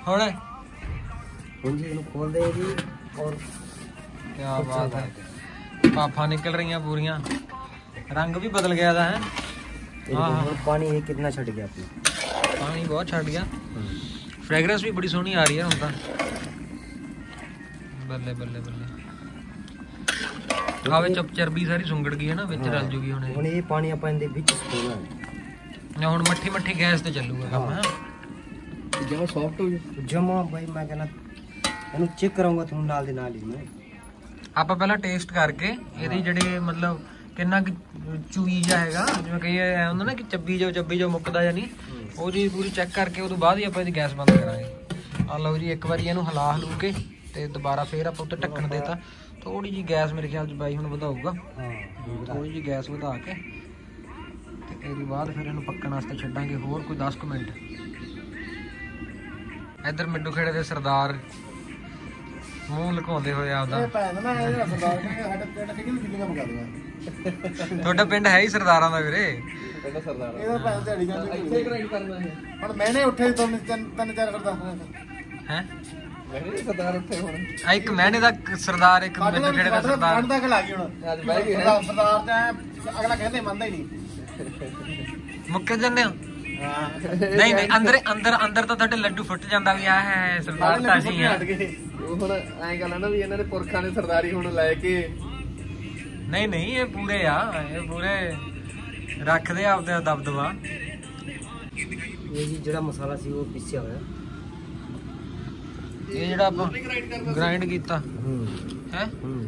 ਹੁਣ ਜੀ ਇਹਨੂੰ ਖੋਲਦੇ ਆ ਜੀ। ਔਰ ਕੀ ਬਾਤ ਹੈ। ਭਾਫਾਂ ਨਿਕਲ ਰਹੀਆਂ ਪੂਰੀਆਂ। ਰੰਗ ਵੀ ਬਦਲ ਗਿਆ ਦਾ ਹੈ। ਹੁਣ ਪਾਣੀ ਇਹ ਕਿੰਨਾ ਛੱਡ ਗਿਆ ਆਪਣੀ। ਪਾਣੀ ਬਹੁਤ ਛੱਡ ਗਿਆ। ਫ੍ਰੈਗਰੈਂਸ ਵੀ ਬੜੀ ਸੋਹਣੀ ਆ ਰਹੀ ਹੈ ਹੁਣ ਤਾਂ। ਬੱਲੇ ਬੱਲੇ ਬੱਲੇ। ਆਵੇ ਚਰਬੀ ਸਾਰੀ ਸੁੰਗੜ ਗਈ ਹੈ ਨਾ ਵਿੱਚ ਰਲ ਜੂਗੀ ਹੁਣ। ਹੁਣ ਇਹ ਪਾਣੀ ਆਪਾਂ ਇਹਦੇ ਵਿੱਚ ਸੁਕਾਉਣਾ ਹੈ। ਹੁਣ ਮੱਠੀ ਗੈਸ ਤੇ ਚੱਲੂਗਾ ਕੰਮ। ਹੈ ਜਮਾ ਸੌਫਟ ਹੋ ਜਾ ਜਮਾ ਬਾਈ। ਮੈਂ ਕਹਿੰਦਾ ਇਹਨੂੰ ਚੈੱਕ ਕਰਾਂਗਾ ਤੁਹਾਨੂੰ ਨਾਲ ਦੇ ਨਾਲ ਹੀ। ਮੈਂ ਆਪਾਂ ਪਹਿਲਾਂ ਟੇਸਟ ਕਰਕੇ ਇਹਦੇ ਜਿਹੜੇ ਮਤਲਬ ਕਿੰਨਾ ਚੂਈ ਜਾ ਹੈਗਾ ਜਿਵੇਂ ਕਈ ਐ ਹੁੰਦਾ ਨਾ ਕਿ ਚੱਬੀ ਜੋ ਮੁੱਕਦਾ ਜਾਂ ਨਹੀਂ ਉਹ ਚੀਜ਼ ਪੂਰੀ ਚੈੱਕ ਕਰਕੇ ਉਦੋਂ ਬਾਅਦ ਹੀ ਆਪਾਂ ਇਹਦੀ ਗੈਸ ਬੰਦ ਕਰਾਂਗੇ। ਆ ਲਓ ਜੀ ਇੱਕ ਵਾਰੀ ਇਹਨੂੰ ਹਿਲਾ ਹਲੂ ਕੇ ਤੇ ਦੁਬਾਰਾ ਫੇਰ ਆਪਾਂ ਉੱਤੇ ਢੱਕਣ ਦੇਤਾ। ਥੋੜੀ ਜੀ ਗੈਸ ਮੇਰੇ ਖਿਆਲ 'ਚ ਬਾਈ ਹੁਣ ਵਧਾਊਗਾ। ਥੋੜੀ ਜੀ ਗੈਸ ਵਧਾ ਕੇ ਤੇ ਇਹਦੇ ਬਾਅਦ ਫਿਰ ਇਹਨੂੰ ਪੱਕਣ ਵਾਸਤੇ ਛੱਡਾਂਗੇ ਹੋਰ ਕੋਈ 10 ਕੁ ਮਿੰਟ। ਇੱਧਰ ਮਿੱਡੂ ਖੇੜੇ ਦੇ ਸਰਦਾਰ ਮੂੰਹ ਲੁਕਾਉਂਦੇ ਹੋਏ ਆਪਦਾ। ਤੁਹਾਡਾ ਪਿੰਡ ਹੈ ਹੀ ਸਰਦਾਰਾਂ ਦਾ ਵੀਰੇ। ਪਿੰਡ ਸਰਦਾਰ ਇਹਦਾ ਭੈਣ ਦਿਹਾੜੀ ਜਾਂਦੀ ਇੱਥੇ ਗ੍ਰਾਈਂਡ ਕਰਨਾ ਹੈ। ਹੁਣ ਮੈਨੇ ਉੱਠੇ ਤਿੰਨ ਚਾਰ ਕਰਦਾ ਹੈ। ਮੈਨੇ ਸਰਦਾਰ ਉੱਥੇ ਹੁਣ ਆ ਇੱਕ ਮਹਿਨੇ ਦਾ ਸਰਦਾਰ ਇੱਕ ਮਿੱਡੂ ਖੇੜੇ ਦਾ ਸਰਦਾਰ। ਕੱਢ ਤੱਕ ਲੱਗ ਗਈ ਹੁਣ ਅੱਜ ਬਹਿ ਗਏ ਸਰਦਾਰ ਤਾਂ ਅਗਲਾ ਕਹਿੰਦੇ ਮੰਨਦਾ ਹੀ ਨਹੀਂ। ਮੁੱਕੇ ਜੰਨੇ ਹੋ। ਨਹੀਂ ਅੰਦਰ ਤਾਂ ਤੁਹਾਡੇ ਲੱਡੂ ਫੁੱਟ ਜਾਂਦਾ ਵੀ ਆ ਹੈ ਸਰਦਾਰ ਤਾਂ ਅਸੀਂ ਆ। ਉਹ ਹੁਣ ਐਂ ਗੱਲ ਆ ਨਾ ਵੀ ਇਹਨਾਂ ਦੇ ਪੁਰਖਾਂ ਨੇ ਸਰਦਾਰੀ ਹੁਣ ਲੈ ਕੇ। ਨਹੀਂ ਇਹ ਪੂਰੇ ਆ। ਇਹ ਪੂਰੇ ਰੱਖਦੇ ਆ ਆਪਦਾ ਦਬਦਬਾ। ਇਹ ਜੀ ਜਿਹੜਾ ਮਸਾਲਾ ਸੀ ਉਹ ਪੀਸਿਆ ਹੋਇਆ। ਇਹ ਜਿਹੜਾ ਆਪਾਂ ਗ੍ਰਾਈਂਡ ਕੀਤਾ ਹੈ।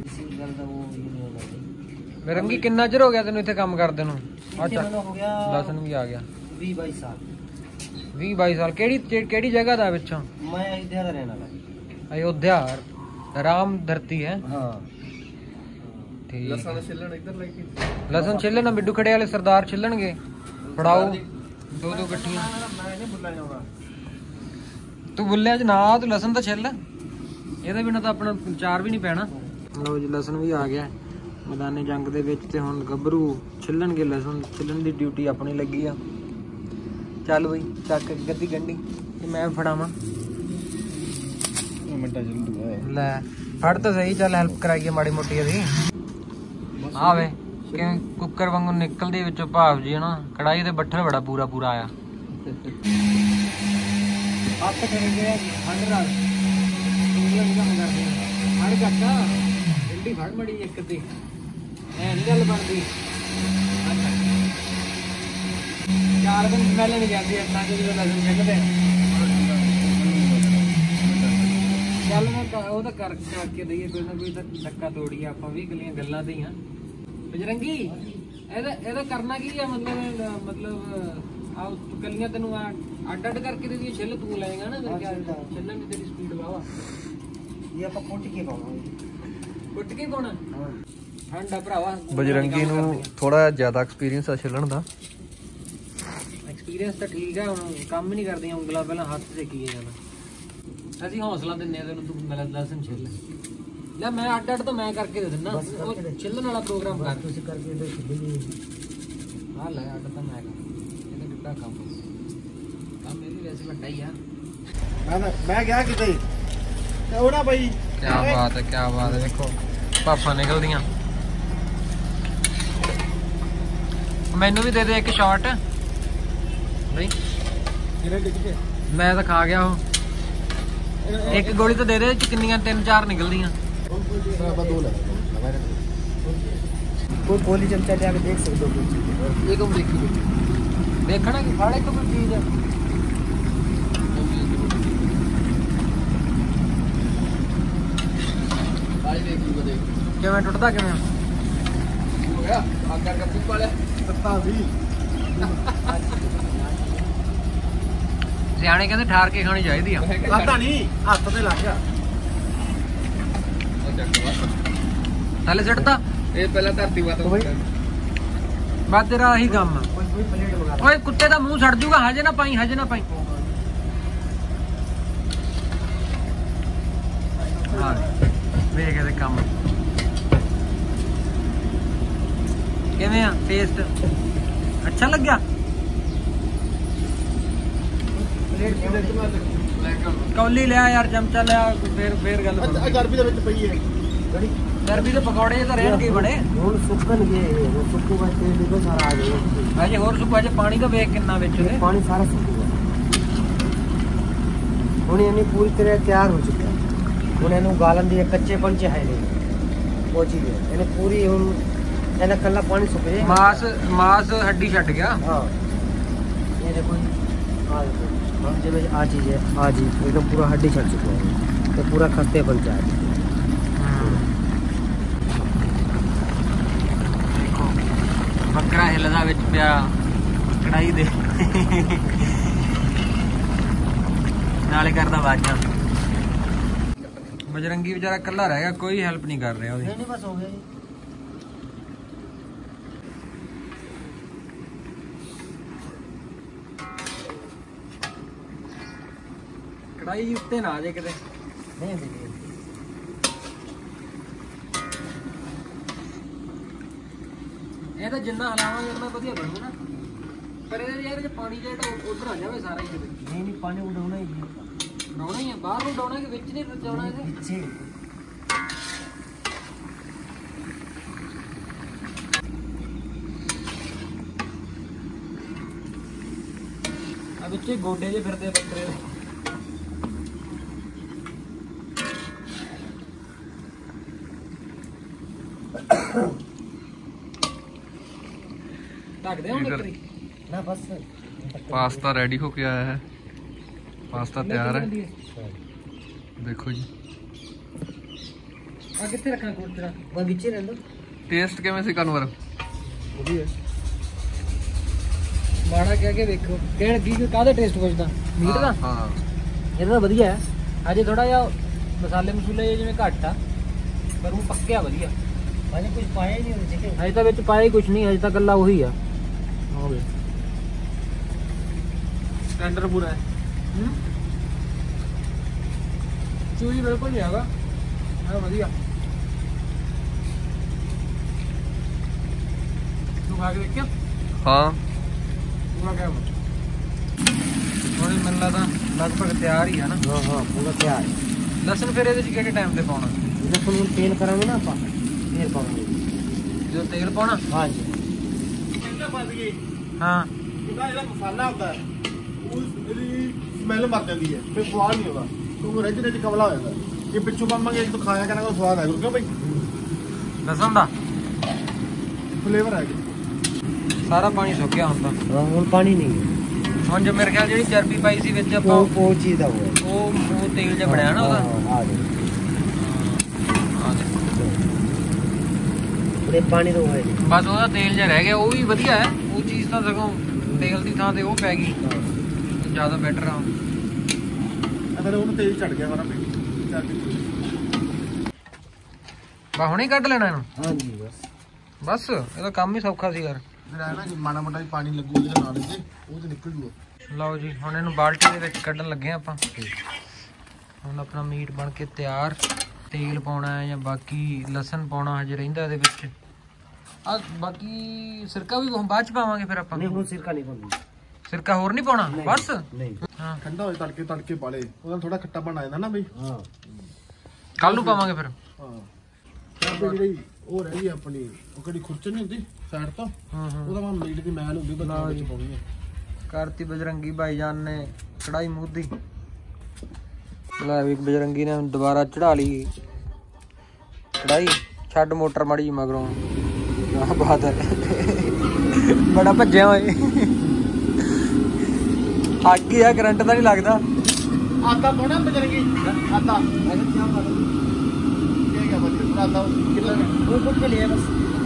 ਰੰਗੀ ਕਿੰਨਾ ਚਿਰ ਹੋ ਗਿਆ ਤੈਨੂੰ ਇੱਥੇ ਕੰਮ ਕਰਦੇ ਨੂੰ? ਅੱਛਾ ਹੋ ਗਿਆ ਲਸਣ ਵੀ ਆ ਗਿਆ। 20-22 ਸਾਲ। 20-22 ਸਾਲ। ਕਿਹੜੀ ਜਗ੍ਹਾ ਦਾ ਵਿੱਚੋਂ? ਮੈਂ ਅਯੋਧਿਆ ਦਾ ਰਹਿਣ ਵਾਲਾ। ਅਯੋਧਿਆ ਰਾਮ ਧਰਤੀ ਹੈ। ਹਾਂ ਠੀਕ। ਲਸਣ ਛਿੱਲਣ ਇੱਧਰ ਲੈ ਕੇ ਲਸਣ ਛਿੱਲਣ ਮਿੱਡੂ ਖੜੇ ਵਾਲੇ ਸਰਦਾਰ ਛਿੱਲਣਗੇ। ਫੜਾਓ ਦੋ ਗੱਠੀਆਂ। ਮੈਂ ਨਹੀਂ ਭੁੱਲਣਾ ਚਾਹੁੰਦਾ। ਤੂੰ ਬੁੱਲਿਆ ਚ ਨਾ ਤੂੰ ਲਸਣ ਤਾਂ ਛਿੱਲ। ਇਹਦੇ ਬਿਨਾਂ ਤਾਂ ਆਪਣਾ ਚਾਰ ਵੀ ਨਹੀਂ ਪੈਣਾ। ਲਓ ਜੀ ਲਸਣ ਵੀ ਆ ਗਿਆ ਮੈਦਾਨੇ ਜੰਗ ਦੇ ਵਿੱਚ ਤੇ ਹੁਣ ਗੱਭਰੂ ਛਿੱਲਣਗੇ ਲਸਣ। ਛਿੱਲਣ ਦੀ ਡਿਊਟੀ ਆਪਣੀ ਲੱਗੀ ਆ। ਚੱਲ ਬਈ ਚੱਕ ਗੱਦੀ ਗੰਢੀ ਤੇ ਮੈਂ ਫੜਾਵਾਂ। ਮਿੰਟਾਂ ਚੱਲ ਲੈ ਫੜ ਤਾਂ ਸਹੀ। ਚੱਲ ਹੈਲਪ ਕਰਾਈਏ ਮਾੜੀ ਮੋਟੀ ਇਹਦੀ। ਆਵੇ ਕਿਵੇਂ ਕੁੱਕਰ ਵਾਂਗੂ ਨਿਕਲਦੀ ਵਿੱਚੋਂ ਭਾਫ ਜੀ ਨਾ। ਕੜਾਈ ਦੇ ਬੱਠਲ ਬੜਾ ਪੂਰਾ ਆਇਆ। ਹੱਥ ਕਰੇਗੇ ਠੰਡ ਨਾਲ ਉਂਗਲਾਂ ਕੰਮ ਕਰਦੇ ਆ। ਹੜ ਕੱਟਾ ਡੰਡੀ ਫੜ ਮੜੀ ਇੱਕ ਤੇ ਐ ਨਹੀਂ ਗੱਲ ਬਣਦੀ। ਚਾਰ ਦਿਨ ਸਮੈਲ ਨਹੀਂ ਜਾਂਦੀ ਇੰਨਾ ਕਿ ਜਦੋਂ ਲਸਣ ਛਿੱਲਦੇ। ਚੱਲ ਮੈਂ ਉਹ ਤਾਂ ਕਰਕੇ ਦਈਏ ਕੋਈ ਨਾ ਕੋਈ ਤਾਂ ਧੱਕਾ ਤੋੜੀਏ ਆਪਾਂ ਵੀ ਗਲੀਆਂ ਗੱਲਾਂ ਤੇ ਹੀ ਆ। ਬਜਰੰਗੀ ਇਹਦਾ ਕਰਨਾ ਕੀ ਆ ਮਤਲਬ ਆ ਕਲੀਆਂ ਤੈਨੂੰ ਅੱਡ ਕਰਕੇ ਦੇ ਦੀ ਛਿੱਲ ਤੂੰ ਲਾਏਗਾ ਨਾ। ਛਿੱਲਣ ਦੀ ਤੇਰੀ ਸਪੀਡ ਵਾਵਾ। ਇਹ ਆਪਾਂ ਕੁੱਟ ਕੇ ਪਾਉਣਾ। ਠੰਡਾ ਭਰਾਵਾ। ਬਜਰੰਗੀ ਨੂੰ ਥੋੜਾ ਜ਼ਿਆਦਾ ਐਕਸਪੀਰੀਅੰਸ ਆ ਛਿੱਲਣ ਦਾ। ਐਕਸਪੀਰੀਅੰਸ ਤਾਂ ਠੀਕ ਹੈ। ਹੁਣ ਕੰਮ ਨਹੀਂ ਕਰਦੀਆਂ ਉਂਗਲਾਂ ਪਹਿਲਾਂ ਹੱਥ ਸੇਕੀਏ ਜਾਣਾ। ਅਸੀਂ ਹੌਸਲਾ ਦਿੰਨੇ ਆ ਤੈਨੂੰ ਤੂੰ ਲਸਣ ਛਿੱਲ। ਲੈ ਮੈਂ ਅੱਡ ਅੱਡ ਤਾਂ ਮੈਂ ਕਰਕੇ ਦੇ ਦਿੰਦਾ, ਉਹ ਛਿੱਲਣ ਵਾਲਾ ਪ੍ਰੋਗਰਾਮ ਕਰ ਤੁਸੀਂ ਕਰਕੇ ਦੇ ਛਿੱਲੀ ਆ ਲੈ ਅੱਡ ਤਾਂ ਮੈਂ ਕਰ, ਇਹਦਾ ਕਿੱਡਾ ਕੰਮ ਮੇਰੀ ਵੈਸੇ ਵੱਡਾ ਹੀ ਆ। ਮੈਂ ਗਿਆ ਕਿਤੇ ਤੇ ਉਹਦਾ ਬਈ ਕੀ ਬਾਤ ਹੈ ਦੇਖੋ ਭਾਫਾਂ ਨਿਕਲਦੀਆਂ। ਮੈਨੂੰ ਵੀ ਦੇ ਦੇ ਇੱਕ ਸ਼ਾਟ ਬਈ, ਕਿਹਨੇ ਡਿੱਗ ਕੇ ਮੈਂ ਤਾਂ ਖਾ ਗਿਆ ਉਹ। ਇੱਕ ਗੋਲੀ ਤਾਂ ਦੇ ਦੇ, ਕਿੰਨੀਆਂ 3-4 ਨਿਕਲਦੀਆਂ। ਦੋ ਲੈ कोई गोली चमचा ले आके देख सकते हो कोई चीज़। ਇਹ ਕੋ ਦੇਖੀ ਦੇਖਣਾ ਕਿ ਫਾੜੇ ਕੋ ਕੋਈ ਚੀਜ਼ ਕਿਵੇਂ ਟੁੱਟਦਾ ਕਿਵੇਂ ਹੋ ਗਿਆ ਆਕਾਰ ਕੱਪੂ ਵਾਲੇ ਸੱਤਾ ਵੀ ਸਿਆਣੇ ਕਹਿੰਦੇ ਠਾਰ ਕੇ ਖਾਣੀ ਚਾਹੀਦੀ ਆ। ਲੱਗਦਾ ਨਹੀਂ ਹੱਥ ਤੇ ਲੱਗ ਗਿਆ ਥੱਲੇ ਸਿੱਟਦਾ ਇਹ ਪਹਿਲਾਂ ਧਰਤੀ ਬਸ ਤੇਰਾ ਆਹੀ ਕੰਮ ਆ। कोई प्लेट मंगा ਓਏ ਕੁੱਤੇ ਦਾ ਮੂੰਹ ਸੜ ਜੂਗਾ, ਹਜੇ ਨਾ ਪਾਈ ਹਾਂ ਵੇਖ ਇਹਦੇ ਕੰਮ ਕਿਵੇਂ ਆ ਟੇਸਟ ਅੱਛਾ ਲੱਗਿਆ। ਕੌਲੀ ਲਿਆ ਯਾਰ, ਚਮਚਾ ਲਿਆ, ਫੇਰ ਗੱਲ ਬਣ ਗਰਮੀ ਦੇ ਵਿੱਚ ਪਈ ਹੈ ਗਰਮੀ ਦੇ ਪਕੌੜੇ ਤਾਂ ਰਹਿਣਗੇ ਬਣੇ। ਹੁਣ ਸੁੱਕਣ ਗਏ, वो सुक्कूगा तेल देखो सारा आ जाएगा। ਅਜੇ ਹੋਰ ਸੁੱਕਾ, ਅਜੇ ਪਾਣੀ ਦਾ ਵੇਖ ਕਿੰਨਾ ਵਿੱਚ ਉਹਦੇ। पानी सारा सुक्कूगा ਹੁਣ यानी पूरी तरह तैयार हो चुका है। ਹੁਣ ਇਹਨੂੰ ਗਾਲਣ ਦੀ ਕੱਚੇ ਪੰਚੇ ਹੈ ਨਹੀਂ ਉਹ ਚੀਜ਼ ਹੈ, ਇਹਨੇ ਪੂਰੀ ਹੁਣ ਇਹਦਾ ਕੱਲਾ ਪਾਣੀ ਸੁੱਕ ਜਾਏ। ਮਾਸ ਹੱਡੀ ਛੱਡ ਗਿਆ। हाँ ये देखो हाँ देखो हम जब आ चीज़ है हाँ जी एकदम पूरा हड्डी छट चुका है तो पूरा खस्ते बन जाए। ਦੇਖੋ ਬੱਕਰਾ ਹਿੱਲਦਾ ਵਿੱਚ ਪਿਆ ਕੜਾਈ ਦੇ ਨਾਲੇ ਕਰਦਾ ਆਵਾਜ਼ਾਂ। ਬਜਰੰਗੀ ਵਿਚਾਰਾ ਇਕੱਲਾ ਰਹਿ ਗਿਆ, ਕੋਈ ਹੈਲਪ ਨਹੀਂ ਕਰ ਰਿਹਾ ਉਹਦੀ। नहीं बस हो गया जी। ਕੜਾਈ ਉੱਤੇ ਨਾ ਆ ਜੇ ਕਿਤੇ। नहीं दीदी ਇਹ ਤਾਂ ਜਿੰਨਾ ਹਲਾਵਾਂਗੇ ਉਹਨਾਂ ਵਧੀਆ ਬਣੂ ਨਾ, ਪਰ ਇਹਦੇ ਯਾਰ ਜੇ ਪਾਣੀ ਜਿਹੜਾ ਉਧਰ ਆ ਜਾਵੇ ਸਾਰਾ ਹੀ ਕਿਤੇ। नहीं नहीं पानी उड़ाना ही है ਡਾਉਣਾ ਹੀ ਆ, ਬਾਹਰ ਨੂੰ ਡਾਉਣਾ ਕਿ ਵਿੱਚ ਨਹੀਂ ਡਾਉਣਾ ਇਹਦੇ। पीछे ਆ ਵਿੱਚੇ ਗੋਡੇ ਜੇ ਫਿਰਦੇ ਬੱਕਰੇ ਦੇ। ਢੱਕ ਦੇ ਹੁਣ ਬੱਕਰੀ। ना बस ਪਾਸਤਾ ਰੈਡੀ ਹੋ ਕੇ ਆਇਆ ਹੈ, ਪਾਸਤਾ ਤਿਆਰ ਹੈ ਦੇਖੋ ਜੀ। ਆ ਕਿੱਥੇ ਰੱਖਾਂ ਕੋਟਰਾ? बगीचे रहने दो ਟੇਸਟ ਕਿਵੇਂ ਸੀ ਕਨਵਰ? ਵਧੀਆ ਮਾੜਾ ਕਹਿ ਕੇ ਵੇਖੋ ਕਹਿਣ ਕੀ ਕਾਹਦਾ ਟੇਸਟ ਪੁੱਛਦਾ ਮੀਟ ਦਾ। ਹਾਂ ਇਹਦਾ ਤਾਂ ਵਧੀਆ ਹੈ, ਅਜੇ ਥੋੜਾ ਜਿਹਾ ਮਸਾਲੇ ਮਸੂਲੇ ਜਿਵੇਂ ਘੱਟ ਆ, ਪਰ ਉਹ ਪੱਕਿਆ ਵਧੀਆ। मैंने कुछ पाया ही नहीं उस चिकन ਅਜੇ ਤਾਂ ਵਿੱਚ ਪਾਇਆ ਹੀ ਕੁਝ ਨਹੀਂ, ਅਜੇ ਤਾਂ ਗੱਲਾਂ ਉਹੀ ਆ। ਹੋ ਗਿਆ ਟੈਂਡਰ ਪੂਰਾ ਹੈ। ਚੂਈ ਬਿਲਕੁਲ ਨਹੀਂ ਹੈਗਾ, ਹੈ ਵਧੀਆ। ਤੂੰ ਖਾ ਕੇ ਦੇਖਿਆ? ਹਾਂ ਪੂਰਾ ਕਿਆ ਹੁਣ ਮੈਨੂੰ ਲੱਗਦਾ ਲਗਭਗ ਤਿਆਰ ਹੀ ਆ ਨਾ। हाँ हाँ पूरा तैयार है। ਲਸਣ ਫਿਰ ਇਹਦੇ ਚ ਕਿਹੜੇ ਟਾਈਮ ਤੇ ਪਾਉਣਾ? जैसे फुल तेल कराएंगे ना आप तेल पाएंगे। ਜਦੋਂ ਤੇਲ ਪਾਉਣਾ? हाँ जी ਹਾਂ ਇਹਦਾ ਜਿਹੜਾ ਮਸਾਲਾ ਹੁੰਦਾ ਹੈ ਉਹ ਇਹਦੀ ਸਮੈਲ ਮਰ ਜਾਂਦੀ ਹੈ, ਫਿਰ ਸਵਾਦ ਨਹੀਂ ਆਉਂਦਾ। ਤੂੰ ਰਿੱਝ ਰਿੱਝ ਕਮਲਾ ਹੋ ਜਾਂਦਾ। ਇਹ ਪਿੱਛੋਂ ਬੰਮਾਂਗੇ ਇੱਕ ਤੋਂ ਖਾਇਆ ਕਰਾਂਗਾ, ਸਵਾਦ ਆਏਗਾ। ਕਿਉਂ ਬਈ ਲਸਣ ਦਾ ਫਲੇਵਰ ਆਏਗਾ। ਸਾਰਾ ਪਾਣੀ ਸੁੱਕ ਗਿਆ ਹੁਣ ਤਾਂ। हाँ ਹੁਣ पानी नहीं है ਹੁਣ ਜੋ ਮੇਰੇ ਖਿਆਲ ਜਿਹੜੀ ਚਰਬੀ ਪਾਈ ਸੀ ਵਿੱਚ ਆਪਾਂ वो चीज़ है वो ਉਹ ਤੇਲ ਜਿਹਾ ਬਣਿਆ ਨਾ ਉਹਦਾ। हाँ जी ਆ ਦੇਖੋ। पूरे पानी तो है ਬਸ ਉਹਦਾ ਤੇਲ ਜਿਹਾ ਰਹਿ ਗਿਆ, ਉਹ ਵੀ ਵਧੀਆ ਹੈ। ਉਹ ਚੀਜ਼ ਤਾਂ ਸਗੋਂ ਤੇਲ ਦੀ ਥਾਂ ਤੇ ਉਹ ਪੈ ਗਈ, ਜ਼ਿਆਦਾ ਬੈਟਰ ਆ। ਅਗਰ ਉਹਨੂੰ ਤੇਲ ਛੱਡ ਗਿਆ ਸਾਰਾ ਬਾ ਹੁਣੇ ਕੱਢ ਲੈਣਾ ਇਹਨੂੰ। हाँ जी बस ਬਸ ਇਹਦਾ ਕੰਮ ਹੀ ਸੌਖਾ ਸੀ ਯਾਰ। ਜਿਹੜਾ ਨਾ ਮਾੜਾ ਮੋਟਾ ਵੀ ਪਾਣੀ ਲੱਗੂ ਉਹਦੇ ਨਾਲ ਤੇ ਉਹ ਤੇ ਨਿਕਲ ਜੂਗਾ। ਲਓ ਜੀ ਹੁਣ ਇਹਨੂੰ ਬਾਲਟੀ ਦੇ ਵਿੱਚ ਕੱਢਣ ਲੱਗੇ ਆਪਾਂ। ਹੁਣ ਆਪਣਾ ਮੀਟ ਬਣ ਕੇ ਤਿਆਰ। ਤੇਲ ਪਾਉਣਾ ਹੈ ਜਾਂ ਬਾਕੀ ਲਸਣ ਪਾਉਣਾ ਹਜੇ ਰਹਿੰਦਾ ਇਹਦੇ ਵਿੱਚ ਆ। ਬਾਕੀ ਸਿਰਕਾ ਵੀ ਬਾਅਦ ਚ ਪਾਵਾਂਗੇ ਫਿਰ ਆਪਾਂ। ਨਹੀਂ ਹੁਣ ਸਿਰਕਾ ਨਹੀਂ ਪਾਉਂਦੇ, ਸਿਰਕਾ ਹੋਰ ਨਹੀਂ ਪਾਉਣਾ ਬਸ। ਨਹੀਂ ਹਾਂ ਠੰਡਾ ਹੋਏ ਤੜਕੇ ਪਾਲੇ, ਉਹਦਾ ਥੋੜਾ ਖੱਟਾ ਬਣ ਆ ਜਾਂਦਾ ਨਾ ਬਈ। ਹਾਂ ਕੱਲ ਨੂੰ ਪਾਵਾਂਗੇ ਫਿਰ। ਹਾਂ ਤੇ ਜਿਹੜੀ ਉਹ ਰਹਿ ਗਈ ਆਪਣੀ, ਉਹ ਕਿਹੜੀ ਖੁਰਚਣ ਨਹੀਂ ਹੁੰਦੀ ਸਾਈਡ ਤੋਂ, ਉਹਦਾ ਮੈਂ ਮੀਟ ਦੀ ਮੈਲ ਹੁੰਦੀ ਬਣਾ ਵਿੱਚ ਪਾਉਣੀ ਹੈ। ਕਰਤੀ ਬਜਰੰਗੀ ਭਾਈਜਾਨ ਨੇ ਕੜਾਈ ਮੂਦੀ। ਲੈ ਵੀ ਬਜਰੰਗੀ ਨੇ ਦੁਬਾਰਾ ਚੜਾ ਲਈ ਕੜਾਈ। ਛੱਡ ਮੋਟਰ ਮਾੜੀ ਜੀ ਮਗਰੋਂ। ਆਹ ਬਾਤ ਹੈ, ਬੜਾ ਭੱਜਿਆ ਹੋਏ। ਅੱਗ ਹੀ ਆ, ਕਰੰਟ ਤਾਂ ਨਹੀਂ ਲੱਗਦਾ। ਆਟਾ ਪਾਉਣਾ ਬਜਰੰਗੀ, ਆਟਾ ਕੀ ਹੈ ਬੱਚੇ ਆਟਾ ਕਿੰਨਾ वो कुछ के लिए बस।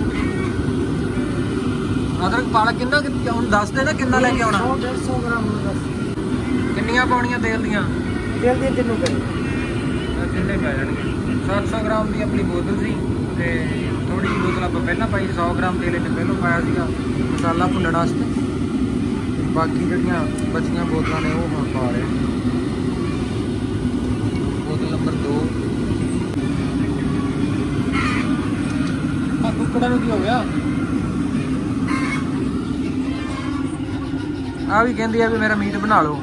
ਅਦਰਕ ਪਾਲਕ ਕਿੰਨਾ ਹੁਣ ਦੱਸ ਦੇ ਨਾ ਕਿੰਨਾ ਲੈ ਕੇ ਆਉਣਾ। 100-150 ग्राम बस। ਕਿੰਨੀਆਂ ਪਾਉਣੀਆਂ ਤੇਲ ਦੀਆਂ? तेल दिए तीनों पे ਕਿੰਨੇ ਪੈ ਜਾਣਗੇ? 700 ਗ੍ਰਾਮ ਦੀ ਆਪਣੀ ਬੋਤਲ ਸੀ ਤੇ ਥੋੜੀ ਜਿਹੀ ਬੋਤਲ ਆਪਾਂ ਪਹਿਲਾਂ ਪਾਈ। 100 ਗ੍ਰਾਮ ਤੇਲ ਵਿੱਚ ਪਹਿਲਾਂ ਪਾਇਆ ਸੀਗਾ ਮਸਾਲਾ ਭੁੰਨਣ ਵਾਸਤੇ। ਬਾਕੀ ਜਿਹੜੀਆਂ ਬਚੀਆਂ ਬੋਤਲਾਂ ਨੇ ਉਹ ਹੁਣ ਪਾ ਰਹੇ। ਬੋਤਲ ਨੰਬਰ 2। ਆ ਕੁੱਕੜਾਂ ਨੂੰ ਕੀ ਹੋ ਗਿਆ? ਆ ਵੀ ਕਹਿੰਦੀ ਆ ਵੀ ਮੇਰਾ ਮੀਟ ਬਣਾ ਲਓ।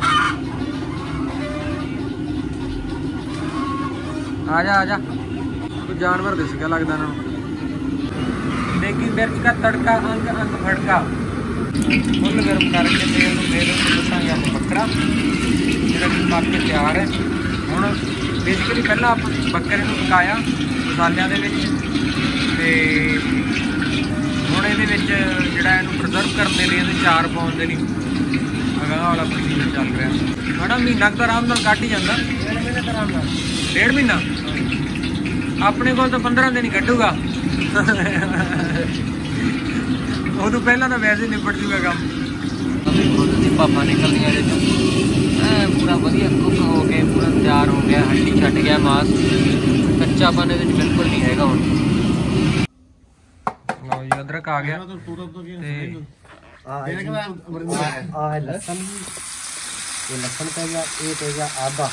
ਆ ਜਾ ਆ ਜਾ, ਕੋਈ ਜਾਨਵਰ ਦਿਸ ਗਿਆ ਲੱਗਦਾ ਇਹਨਾਂ ਨੂੰ। ਦੇਗੀ ਮਿਰਚ ਦਾ ਤੜਕਾ ਅੰਗ ਅੰਗ ਫੜਕਾ। ਫੁੱਲ ਗਰਮ ਕਰਕੇ ਤੇਲ ਨੂੰ ਫੇਰ ਦੱਸਾਂਗੇ ਆਪਾਂ ਬੱਕਰਾ ਜਿਹੜਾ ਕਿ ਪੱਕ ਕੇ ਤਿਆਰ ਹੈ। ਹੁਣ ਬੇਸਿਕਲੀ ਪਹਿਲਾਂ ਆਪਾਂ ਬੱਕਰੇ ਨੂੰ ਪਕਾਇਆ ਮਸਾਲਿਆਂ ਦੇ ਵਿੱਚ ਤੇ ਹੁਣ ਇਹਦੇ ਵਿੱਚ ਜਿਹੜਾ ਇਹਨੂੰ ਪ੍ਰੀਜ਼ਰਵ ਕਰਨ ਦੇ ਲਈ, ਇਹਦੇ ਚਾਰ ਪਾਉਣ ਦੇ ਲਈ ਅਗਾਂਹ ਵਾਲਾ ਪ੍ਰੋਸੀਜਰ ਚੱਲ ਰਿਹਾ। ਮੈਡਮ ਮਹੀਨਾ ਕੁ ਤਾਂ ਆਰਾਮ ਨਾਲ ਕੱਢ ਹੀ ਜਾਂਦਾ। 1.5 ਮਹੀਨੇ ਤਾਂ ਆਰਾਮ ਨਾਲ। 1.5 ਮਹੀਨਾ ਆਪਣੇ ਕੋਲ ਤਾਂ 15 ਦਿਨ ਹੀ ਕੱਢੂਗਾ। ਉਦੋਂ ਪਹਿਲਾਂ ਤਾਂ ਵੈਸੇ ਨਿਪਟ ਜੂਗਾ ਕੰਮ। ਖੁਦ ਦੀ ਭਾਪਾਂ ਨਿਕਲਦੀਆਂ ਇਹਦੇ ਚੋਂ। ਪੂਰਾ ਵਧੀਆ ਕੁੱਕ ਹੋ ਕੇ ਪੂਰਾ ਤਿਆਰ ਹੋ ਗਿਆ। ਹੱਡੀ ਛੱਡ ਗਿਆ ਮਾਸ, ਕੱਚਾਪਨ ਇਹਦੇ 'ਚ ਬਿਲਕੁਲ ਨਹੀਂ ਹੈਗਾ ਹੁਣ। ਲਓ ਜੀ ਅਦਰਕ ਆ ਗਿਆ ਤੇ है लहसुन। ये लहसुन का ये पेगा आधा।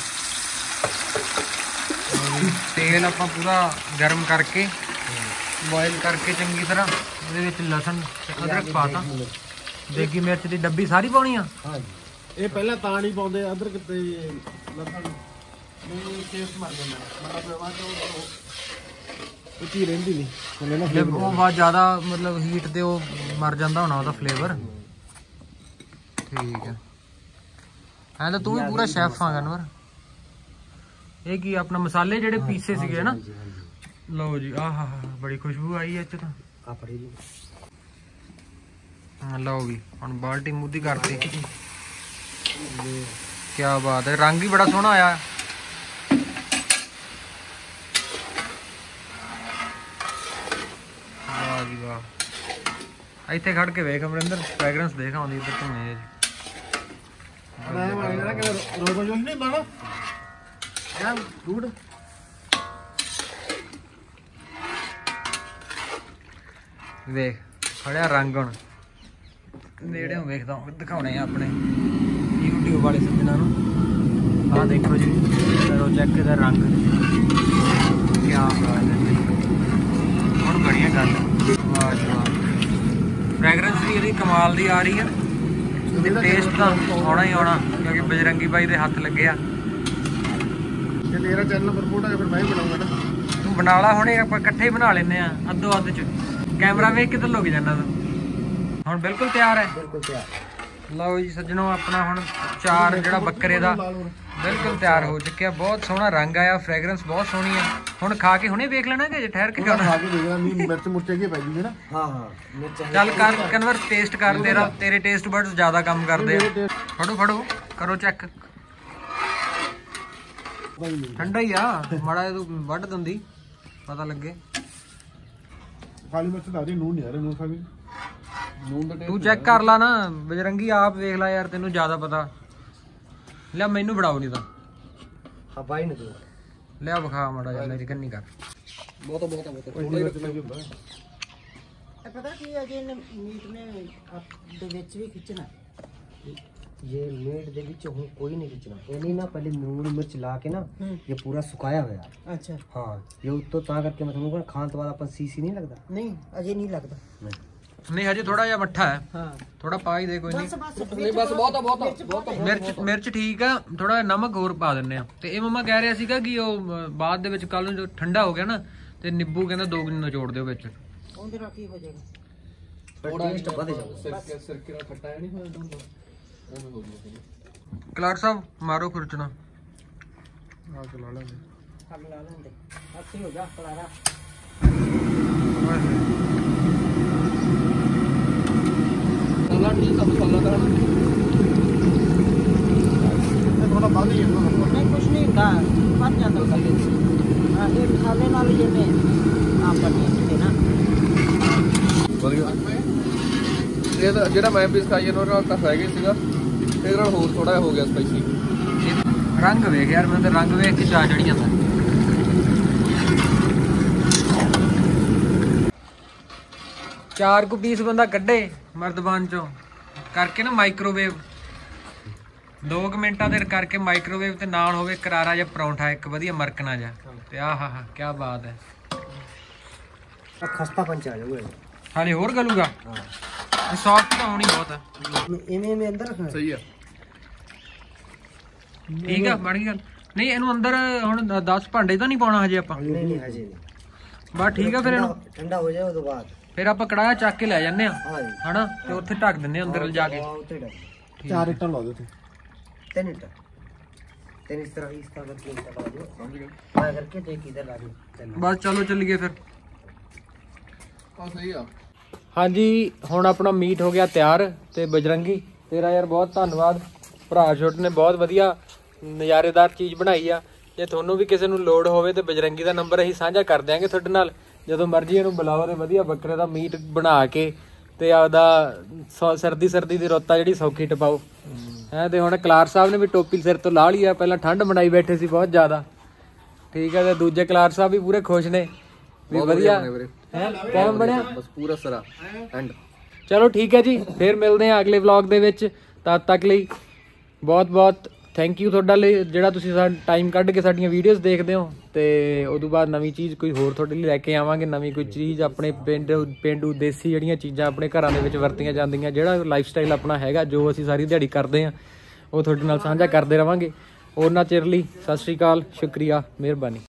ਤੇਲ ਆਪਾਂ ਪੂਰਾ ਗਰਮ ਕਰਕੇ ਬੋਇਲ ਕਰਕੇ ਚੰਗੀ ਤਰ੍ਹਾਂ ਉਹਦੇ ਵਿੱਚ ਲਸਣ ਅਦਰਕ ਪਾਤਾ। ਦੇਗੀ ਮਿਰਚ ਦੀ ਡੱਬੀ ਸਾਰੀ ਪਾਉਣੀ ਆ। ਹਾਂ ਇਹ ਪਹਿਲਾਂ ਤਾਂ ਨਹੀਂ ਪਾਉਂਦੇ ਅਦਰਕ ਤੇ ਲਸਣ, ਨਹੀਂ ਟੇਸਟ ਮਰ ਜਾਂਦਾ। ਮਤਲਬ ਬਾਅਦ ਉਹ ਕੀ ਰਹਿੰਦੀ ਨਹੀਂ ਉਹ ਬਹੁਤ ਜ਼ਿਆਦਾ ਮਤਲਬ ਹੀਟ ਤੇ ਉਹ ਮਰ ਜਾਂਦਾ ਹੋਣਾ ਉਹਦਾ ਫਲੇਵਰ। ਠੀਕ ਹੈ। ਐਂ ਤਾਂ ਤੂੰ ਵੀ ਪੂਰਾ ਸ਼ੈਫ ਆ ਗਨਵਰ। ਇਹ ਕੀ ਆਪਣਾ ਮਸਾਲੇ ਜਿਹੜੇ ਪੀਸੇ ਸੀਗੇ ਨਾ। ਲਓ ਜੀ ਆਹ ਬੜੀ ਖੁਸ਼ਬੂ ਆਈ ਇੱਥੇ ਤਾਂ। ਲਓ ਵੀ ਹੁਣ ਬਾਲਟੀ ਮੂਦੀ ਕਰਤੀ। ਕੀ ਬਾਤ ਹੈ, ਰੰਗ ਵੀ ਬੜਾ ਸੋਹਣਾ ਆਇਆ। ਵਾਹ ਜੀ ਵਾਹ। ਇੱਥੇ ਖੜ ਕੇ ਵੇਖ ਅਮਰਿੰਦਰ, ਫ੍ਰੈਗਰੈਂਸ ਦੇਖ ਆਉਂਦੀ ਇੱਧਰ ਧੂਏ ਰੋਜ਼ ਨਹੀਂ ਬਾਣਾ ਯਾਰ ਗੁੱਡ। ਵੇਖ ਖੜਿਆ ਰੰਗ ਹੁਣ ਨੇੜੇ ਵੇਖਦਾ ਦਿਖਾਉਣੇ ਆ ਆਪਣੇ YouTube ਵਾਲੇ ਸੱਜਣਾਂ ਨੂੰ। ਆਹ ਦੇਖੋ ਜੀ ਪ੍ਰੋਜੈਕਟ ਦਾ ਰੰਗ ਕੀ ਬਾਤ ਹੈ। ਹੁਣ ਬੜੀਆ ਗੱਲ। ਵਾਹ ਜੀ ਵਾਹ। ਫ੍ਰੈਗਰੈਂਸ ਵੀ ਇਹਦੀ ਕਮਾਲ ਦੀ ਆ ਰਹੀ ਆ ਤੇ ਟੇਸਟ ਤਾਂ ਆਉਣਾ ਹੀ ਆਉਣਾ ਕਿਉਂਕਿ ਬਜਰੰਗੀ ਬਾਈ ਦੇ ਹੱਥ ਲੱਗੇ ਆ। ਜੇ ਤੇਰਾ ਚੈਨਲ ਪ੍ਰਮੋਟ ਹੈ ਫਿਰ ਮੈਂ ਹੀ ਬਣਾਉਂਗਾ ਨਾ। ਤੂੰ ਬਣਾ ਲਾ ਹੁਣੇ, ਆਪਾਂ ਇਕੱਠੇ ਹੀ ਬਣਾ ਲੈਨੇ ਆ ਅੱਧੋ ਅੱਧ ਚ। ਕੈਮਰਾ ਵੇਖ ਕਿੱਧਰ ਲੁਕ ਜਾਂਦਾ ਤੂੰ। ਹੁਣ ਬਿਲਕੁਲ ਤਿਆਰ ਹੈ। बिल्कुल तैयार। ਲਓ ਜੀ ਸੱਜਣੋ ਆਪਣਾ ਹੁਣ ਚਾਰ ਜਿਹੜਾ ਬੱਕਰੇ ਦਾ ਬਿਲਕੁਲ ਤਿਆਰ ਹੋ ਚੁੱਕਿਆ। ਬਹੁਤ ਸੋਹਣਾ ਰੰਗ ਆਇਆ, ਫ੍ਰੈਗਰੈਂਸ ਬਹੁਤ ਸੋਹਣੀ ਹੈ। ਹੁਣ ਖਾ ਕੇ ਹੁਣੇ ਵੇਖ ਲੈਣਾ ਕਿ ਠਹਿਰ ਕੇ ਖਾਣਾ? ਖਾ ਕੇ ਦੇਖਣਾ ਨਹੀਂ ਮਿਰਚ ਮੁਰਚੇ ਕੀ ਪੈ ਜੂਗੀ ਨਾ। हाँ हाँ मिर्च ਚੱਲ ਕਰ ਕਨਵਰ ਟੇਸਟ ਕਰ। ਤੇਰੇ ਟੇਸਟ ਬਡਸ ਜ਼ਿਆਦਾ ਕੰਮ ਕਰਦੇ ਆ। ਫੜੋ ਫੜੋ ਕਰੋ ਚੈੱਕ। ਠੰਡਾ ਹੀ ਆ, ਮਾੜਾ ਤੂੰ ਵੱਢ ਦਿੰਦੀ ਪਤਾ ਲੱਗੇ। ਕਾਲੀ ਮਿਰਚ ਦਾ ਦੇ ਨੂਨ ਨਹੀਂ ਆ ਰਿਹਾ। ਨੂਨ ਖਾ ਕੇ ਨੂਨ ਦਾ ਤੂੰ ਚੈੱਕ ਕਰ ਲਾ ਨਾ ਬਜਰੰਗੀ, ਆਪ ਵੇਖ ਲੈ ਯਾਰ, ਤੈਨੂੰ ਜ਼ਿਆਦਾ ਪਤਾ। ਲੈ ਮੈਨੂੰ ਫੜਾਓ ਨਹੀਂ ਤਾਂ। हाँ भाई ने दो। ਲਿਆ ਵਿਖਾ ਮਾੜਾ ਜਿਹਾ ਮੇਰੀ ਕੰਨੀ ਕਰ। पता की है जे मीट ने आप दे विच भी खिंचना। ये मीट दे विच हुण कोई नहीं खिंचना ये नहीं ना पहले लूण मिर्च ला के ना ये पूरा सुकाया हुआ। अच्छा हाँ ये उत्तो ता करके मैं तुमको खान तो बाद अपन सीसी नहीं लगता। नहीं अजय नहीं लगता नहीं हजे थोड़ा जिहा मट्ठा है। हाँ थोड़ा पा ही दे कोई नहीं बस बहुत मिर्च ठीक है थोड़ा नमक होर पा दिंने आ ते ਇਹ मम्मा कह ਰਿਹਾ ਸੀਗਾ ਕਿ ਉਹ ਬਾਅਦ ਦੇ ਵਿੱਚ ਕੱਲ ਨੂੰ ਜੋ ਠੰਡਾ ਹੋ ਗਿਆ ਨਾ ਤੇ ਨਿੰਬੂ ਕਹਿੰਦਾ 2 ਗੁਣੀ ਨਿਚੋੜ ਦਿਓ ਵਿੱਚ ਉਹਦੇ ਨਾਲ ਕੀ ਹੋ ਜਾਏਗਾ ਟੇਸਟ ਵਧ ਜਾਊਗਾ ਸਿਰਕੇ ਨਾਲ ਖੱਟਾ ਨਹੀਂ ਹੋ ਜਾਂਦਾ ਐਵੇਂ ਹੋ ਜਾਊਗਾ। ਕਲਾਰ ਸਾਹਿਬ ਮਾਰੋ ਖੁਰਚਣਾ ਆ ਚਲਾ ਲੈਂਦੇ ਕੰਮ ਲਾ ਲੈਂਦੇ ਅੱਛੀ ਹੋ ਜਾ ਕਲਾਰਾ ਮਸਾਲਾ ਠੀਕ ਆ ਮਸਾਲਾ ਕਰਾਣਾ ਇਹ ਥੋੜਾ ਵੱਧ ਹੀ ਜਾਂਦਾ ਨਹੀਂ ਕੁਛ ਨਹੀਂ ਹੁੰਦਾ ਵੱਧ ਜਾਂਦਾ ਮਸਾਲੇ ਹਾਂ ਇਹ ਮਸਾਲੇ ਨਾਲ ਜਿਵੇਂ ਆਪਾਂ ਨਹੀਂ ਨਾ ਵਧੀਆ ਇਹ ਤਾਂ ਜਿਹੜਾ ਮੈਂ ਪੀਸ ਖਾਈ ਇਹਨਾਂ ਨਾਲ ਤਾਂ ਹੈਗੇ ਸੀਗਾ ਇਹਦੇ ਨਾਲ ਹੋਰ ਥੋੜਾ ਹੋ ਗਿਆ ਸਪਾਈਸੀ ਰੰਗ ਵੇਖ ਯਾਰ ਮੈਨੂੰ ਤਾਂ ਰੰਗ ਵੇਖ ਕੇ ਚਾਹ ਚੜੀ ਜਾਂਦਾ। ਚਾਰ ਕੁ ਪੀਸ ਬੰਦਾ ਕੱਢੇ ਮਰਦਬਾਨ ਚੋਂ ਕਰਕੇ ਨਾ ਮਾਈਕ੍ਰੋਵੇਵ 2 ਮਿੰਟਾਂ ਦੇ ਕਰਕੇ ਮਾਈਕ੍ਰੋਵੇਵ ਤੇ ਨਾਲ ਹੋਵੇ ਕਰਾਰਾ ਜਿਹਾ ਪਰੌਂਠਾ ਇੱਕ ਵਧੀਆ ਮਰਕਣਾ ਜਿਹਾ ਤੇ ਆਹ ਹਾ ਕੀ ਬਾਤ ਹੈ ਖਸਤਾ ਪੰਚ ਆ ਜਾਊਗਾ ਹਾਲੇ ਹੋਰ ਗਲੂਗਾ। ਹਾਂ ਸੌਫਟ ਤਾਂ ਹੋਣੀ ਬਹੁਤ ਹੈ ਇਵੇਂ ਅੰਦਰ ਰੱਖਣਾ ਸਹੀ ਆ ਠੀਕ ਆ ਬਣ ਗਈ ਗੱਲ ਨਹੀਂ ਇਹਨੂੰ ਅੰਦਰ ਹੁਣ 10 ਭਾਂਡੇ ਤਾਂ ਨਹੀਂ ਪਾਉਣਾ ਹਜੇ ਆਪਾਂ ਨਹੀਂ ਹਜੇ ਨਹੀਂ ਬਸ ਠੀਕ ਆ ਫਿਰ ਇਹਨੂੰ ਠੰਡਾ ਹੋ ਜਾਏ ਉਦੋਂ ਬਾਅਦ ਫਿਰ ਆਪਾਂ ਕੜਾਹਾ ਚੱਕ ਕੇ ਲੈ ਜਾਂਦੇ ਆ ਹਨਾ ਤੇ ਉੱਥੇ ਢੱਕ ਦਿੰਦੇ ਆ ਅੰਦਰ ਲਿਜਾ ਕੇ 4 ਇੱਟਾਂ ਲਾ ਦਿਓ ਉੱਥੇ 3 ਇੱਟਾਂ 3 ਇਸ ਤਰ੍ਹਾਂ ਕਰਕੇ ਇੱਟਾਂ ਲਾ ਦਿਓ ਸਮਝ ਗਏ ਆ ਕਰਕੇ ਤੇ ਕਿਧਰ ਲਾ ਦਿਓ ਬਸ ਚਲੋ ਚੱਲੀਏ ਫਿਰ ਆ ਸਹੀ ਆ। ਹਾਂਜੀ ਹੁਣ ਆਪਣਾ ਮੀਟ ਹੋ ਗਿਆ ਤਿਆਰ ਤੇ ਬਜਰੰਗੀ ਤੇਰਾ ਯਾਰ ਬਹੁਤ ਧੰਨਵਾਦ ਭਰਾ ਛੋਟ ਨੇ ਬਹੁਤ ਵਧੀਆ ਨਜ਼ਾਰੇਦਾਰ ਚੀਜ਼ ਬਣਾਈ ਆ। ਜੇ ਤੁਹਾਨੂੰ ਵੀ ਕਿਸੇ ਨੂੰ ਲੋੜ ਹੋਵੇ ਤੇ ਬਜਰੰਗੀ ਦਾ ਨੰਬਰ ਅਸੀਂ ਸਾਂਝਾ ਕਰ ਦਿਆਂਗੇ ਤੁਹਾਡੇ ਨਾਲ ਜਦੋਂ ਮਰਜ਼ੀ ਇਹਨੂੰ ਬੁਲਾਓ ਤੇ ਵਧੀਆ ਬੱਕਰੇ ਦਾ ਮੀਟ ਬਣਾ ਕੇ ਤੇ ਆਪਦਾ ਸਰਦੀ ਦੀ ਰੁੱਤ ਆ ਜਿਹੜੀ ਸੌਖੀ ਟਪਾਓ ਹੈ। ਤੇ ਹੁਣ ਕਲਾਰ ਸਾਹਿਬ ਨੇ ਵੀ ਟੋਪੀ ਸਿਰ ਤੋਂ ਲਾ ਲਈ ਆ ਪਹਿਲਾਂ ਠੰਡ ਬਣਾਈ ਬੈਠੇ ਸੀ ਬਹੁਤ ਜ਼ਿਆਦਾ ਠੀਕ ਹੈ ਤੇ ਦੂਜੇ ਕਲਾਰ ਸਾਹਿਬ ਵੀ ਪੂਰੇ ਖੁਸ਼ ਨੇ ਵੀ ਵਧੀਆ ਕੈਮ ਬਣਿਆ ਬਸ ਪੂਰਾ ਸਰਾ ਐਂਡ ਚਲੋ ਠੀਕ ਹੈ ਜੀ ਫਿਰ ਮਿਲਦੇ ਆ ਅਗਲੇ ਵਲੌਗ ਦੇ ਵਿੱਚ ਤਦ ਤੱਕ ਲਈ ਬਹੁਤ ਬਹੁਤ ਥੈਂਕ ਯੂ ਤੁਹਾਡਾ ਲਈ ਜਿਹੜਾ ਤੁਸੀਂ ਟਾਈਮ ਕੱਢ ਕੇ ਸਾਡੀਆਂ ਵੀਡੀਓਜ਼ ਦੇਖਦੇ ਹੋ ਤੇ ਉਦੋਂ ਬਾਅਦ ਨਵੀਂ ਚੀਜ਼ ਕੋਈ ਹੋਰ ਤੁਹਾਡੇ ਲਈ ਲੈ ਕੇ ਆਵਾਂਗੇ ਨਵੀਂ ਕੋਈ ਚੀਜ਼ ਆਪਣੇ ਪੇਂਡੂ ਦੇਸੀ ਜਿਹੜੀਆਂ ਚੀਜ਼ਾਂ ਆਪਣੇ ਘਰਾਂ ਦੇ ਵਿੱਚ ਵਰਤੀਆਂ ਜਾਂਦੀਆਂ ਜਿਹੜਾ ਲਾਈਫ ਸਟਾਈਲ ਆਪਣਾ ਹੈਗਾ ਜੋ ਅਸੀਂ ਸਾਰੀ ਦਿਹਾੜੀ ਕਰਦੇ ਹਾਂ ਉਹ ਤੁਹਾਡੇ ਨਾਲ ਸਾਂਝਾ ਕਰਦੇ ਰਵਾਂਗੇ। ਉਹਨਾਂ ਚਿਰ ਲਈ ਸਤਿ ਸ਼੍ਰੀ ਅਕਾਲ ਸ਼ੁਕਰੀਆ ਮਿਹਰਬਾਨੀ।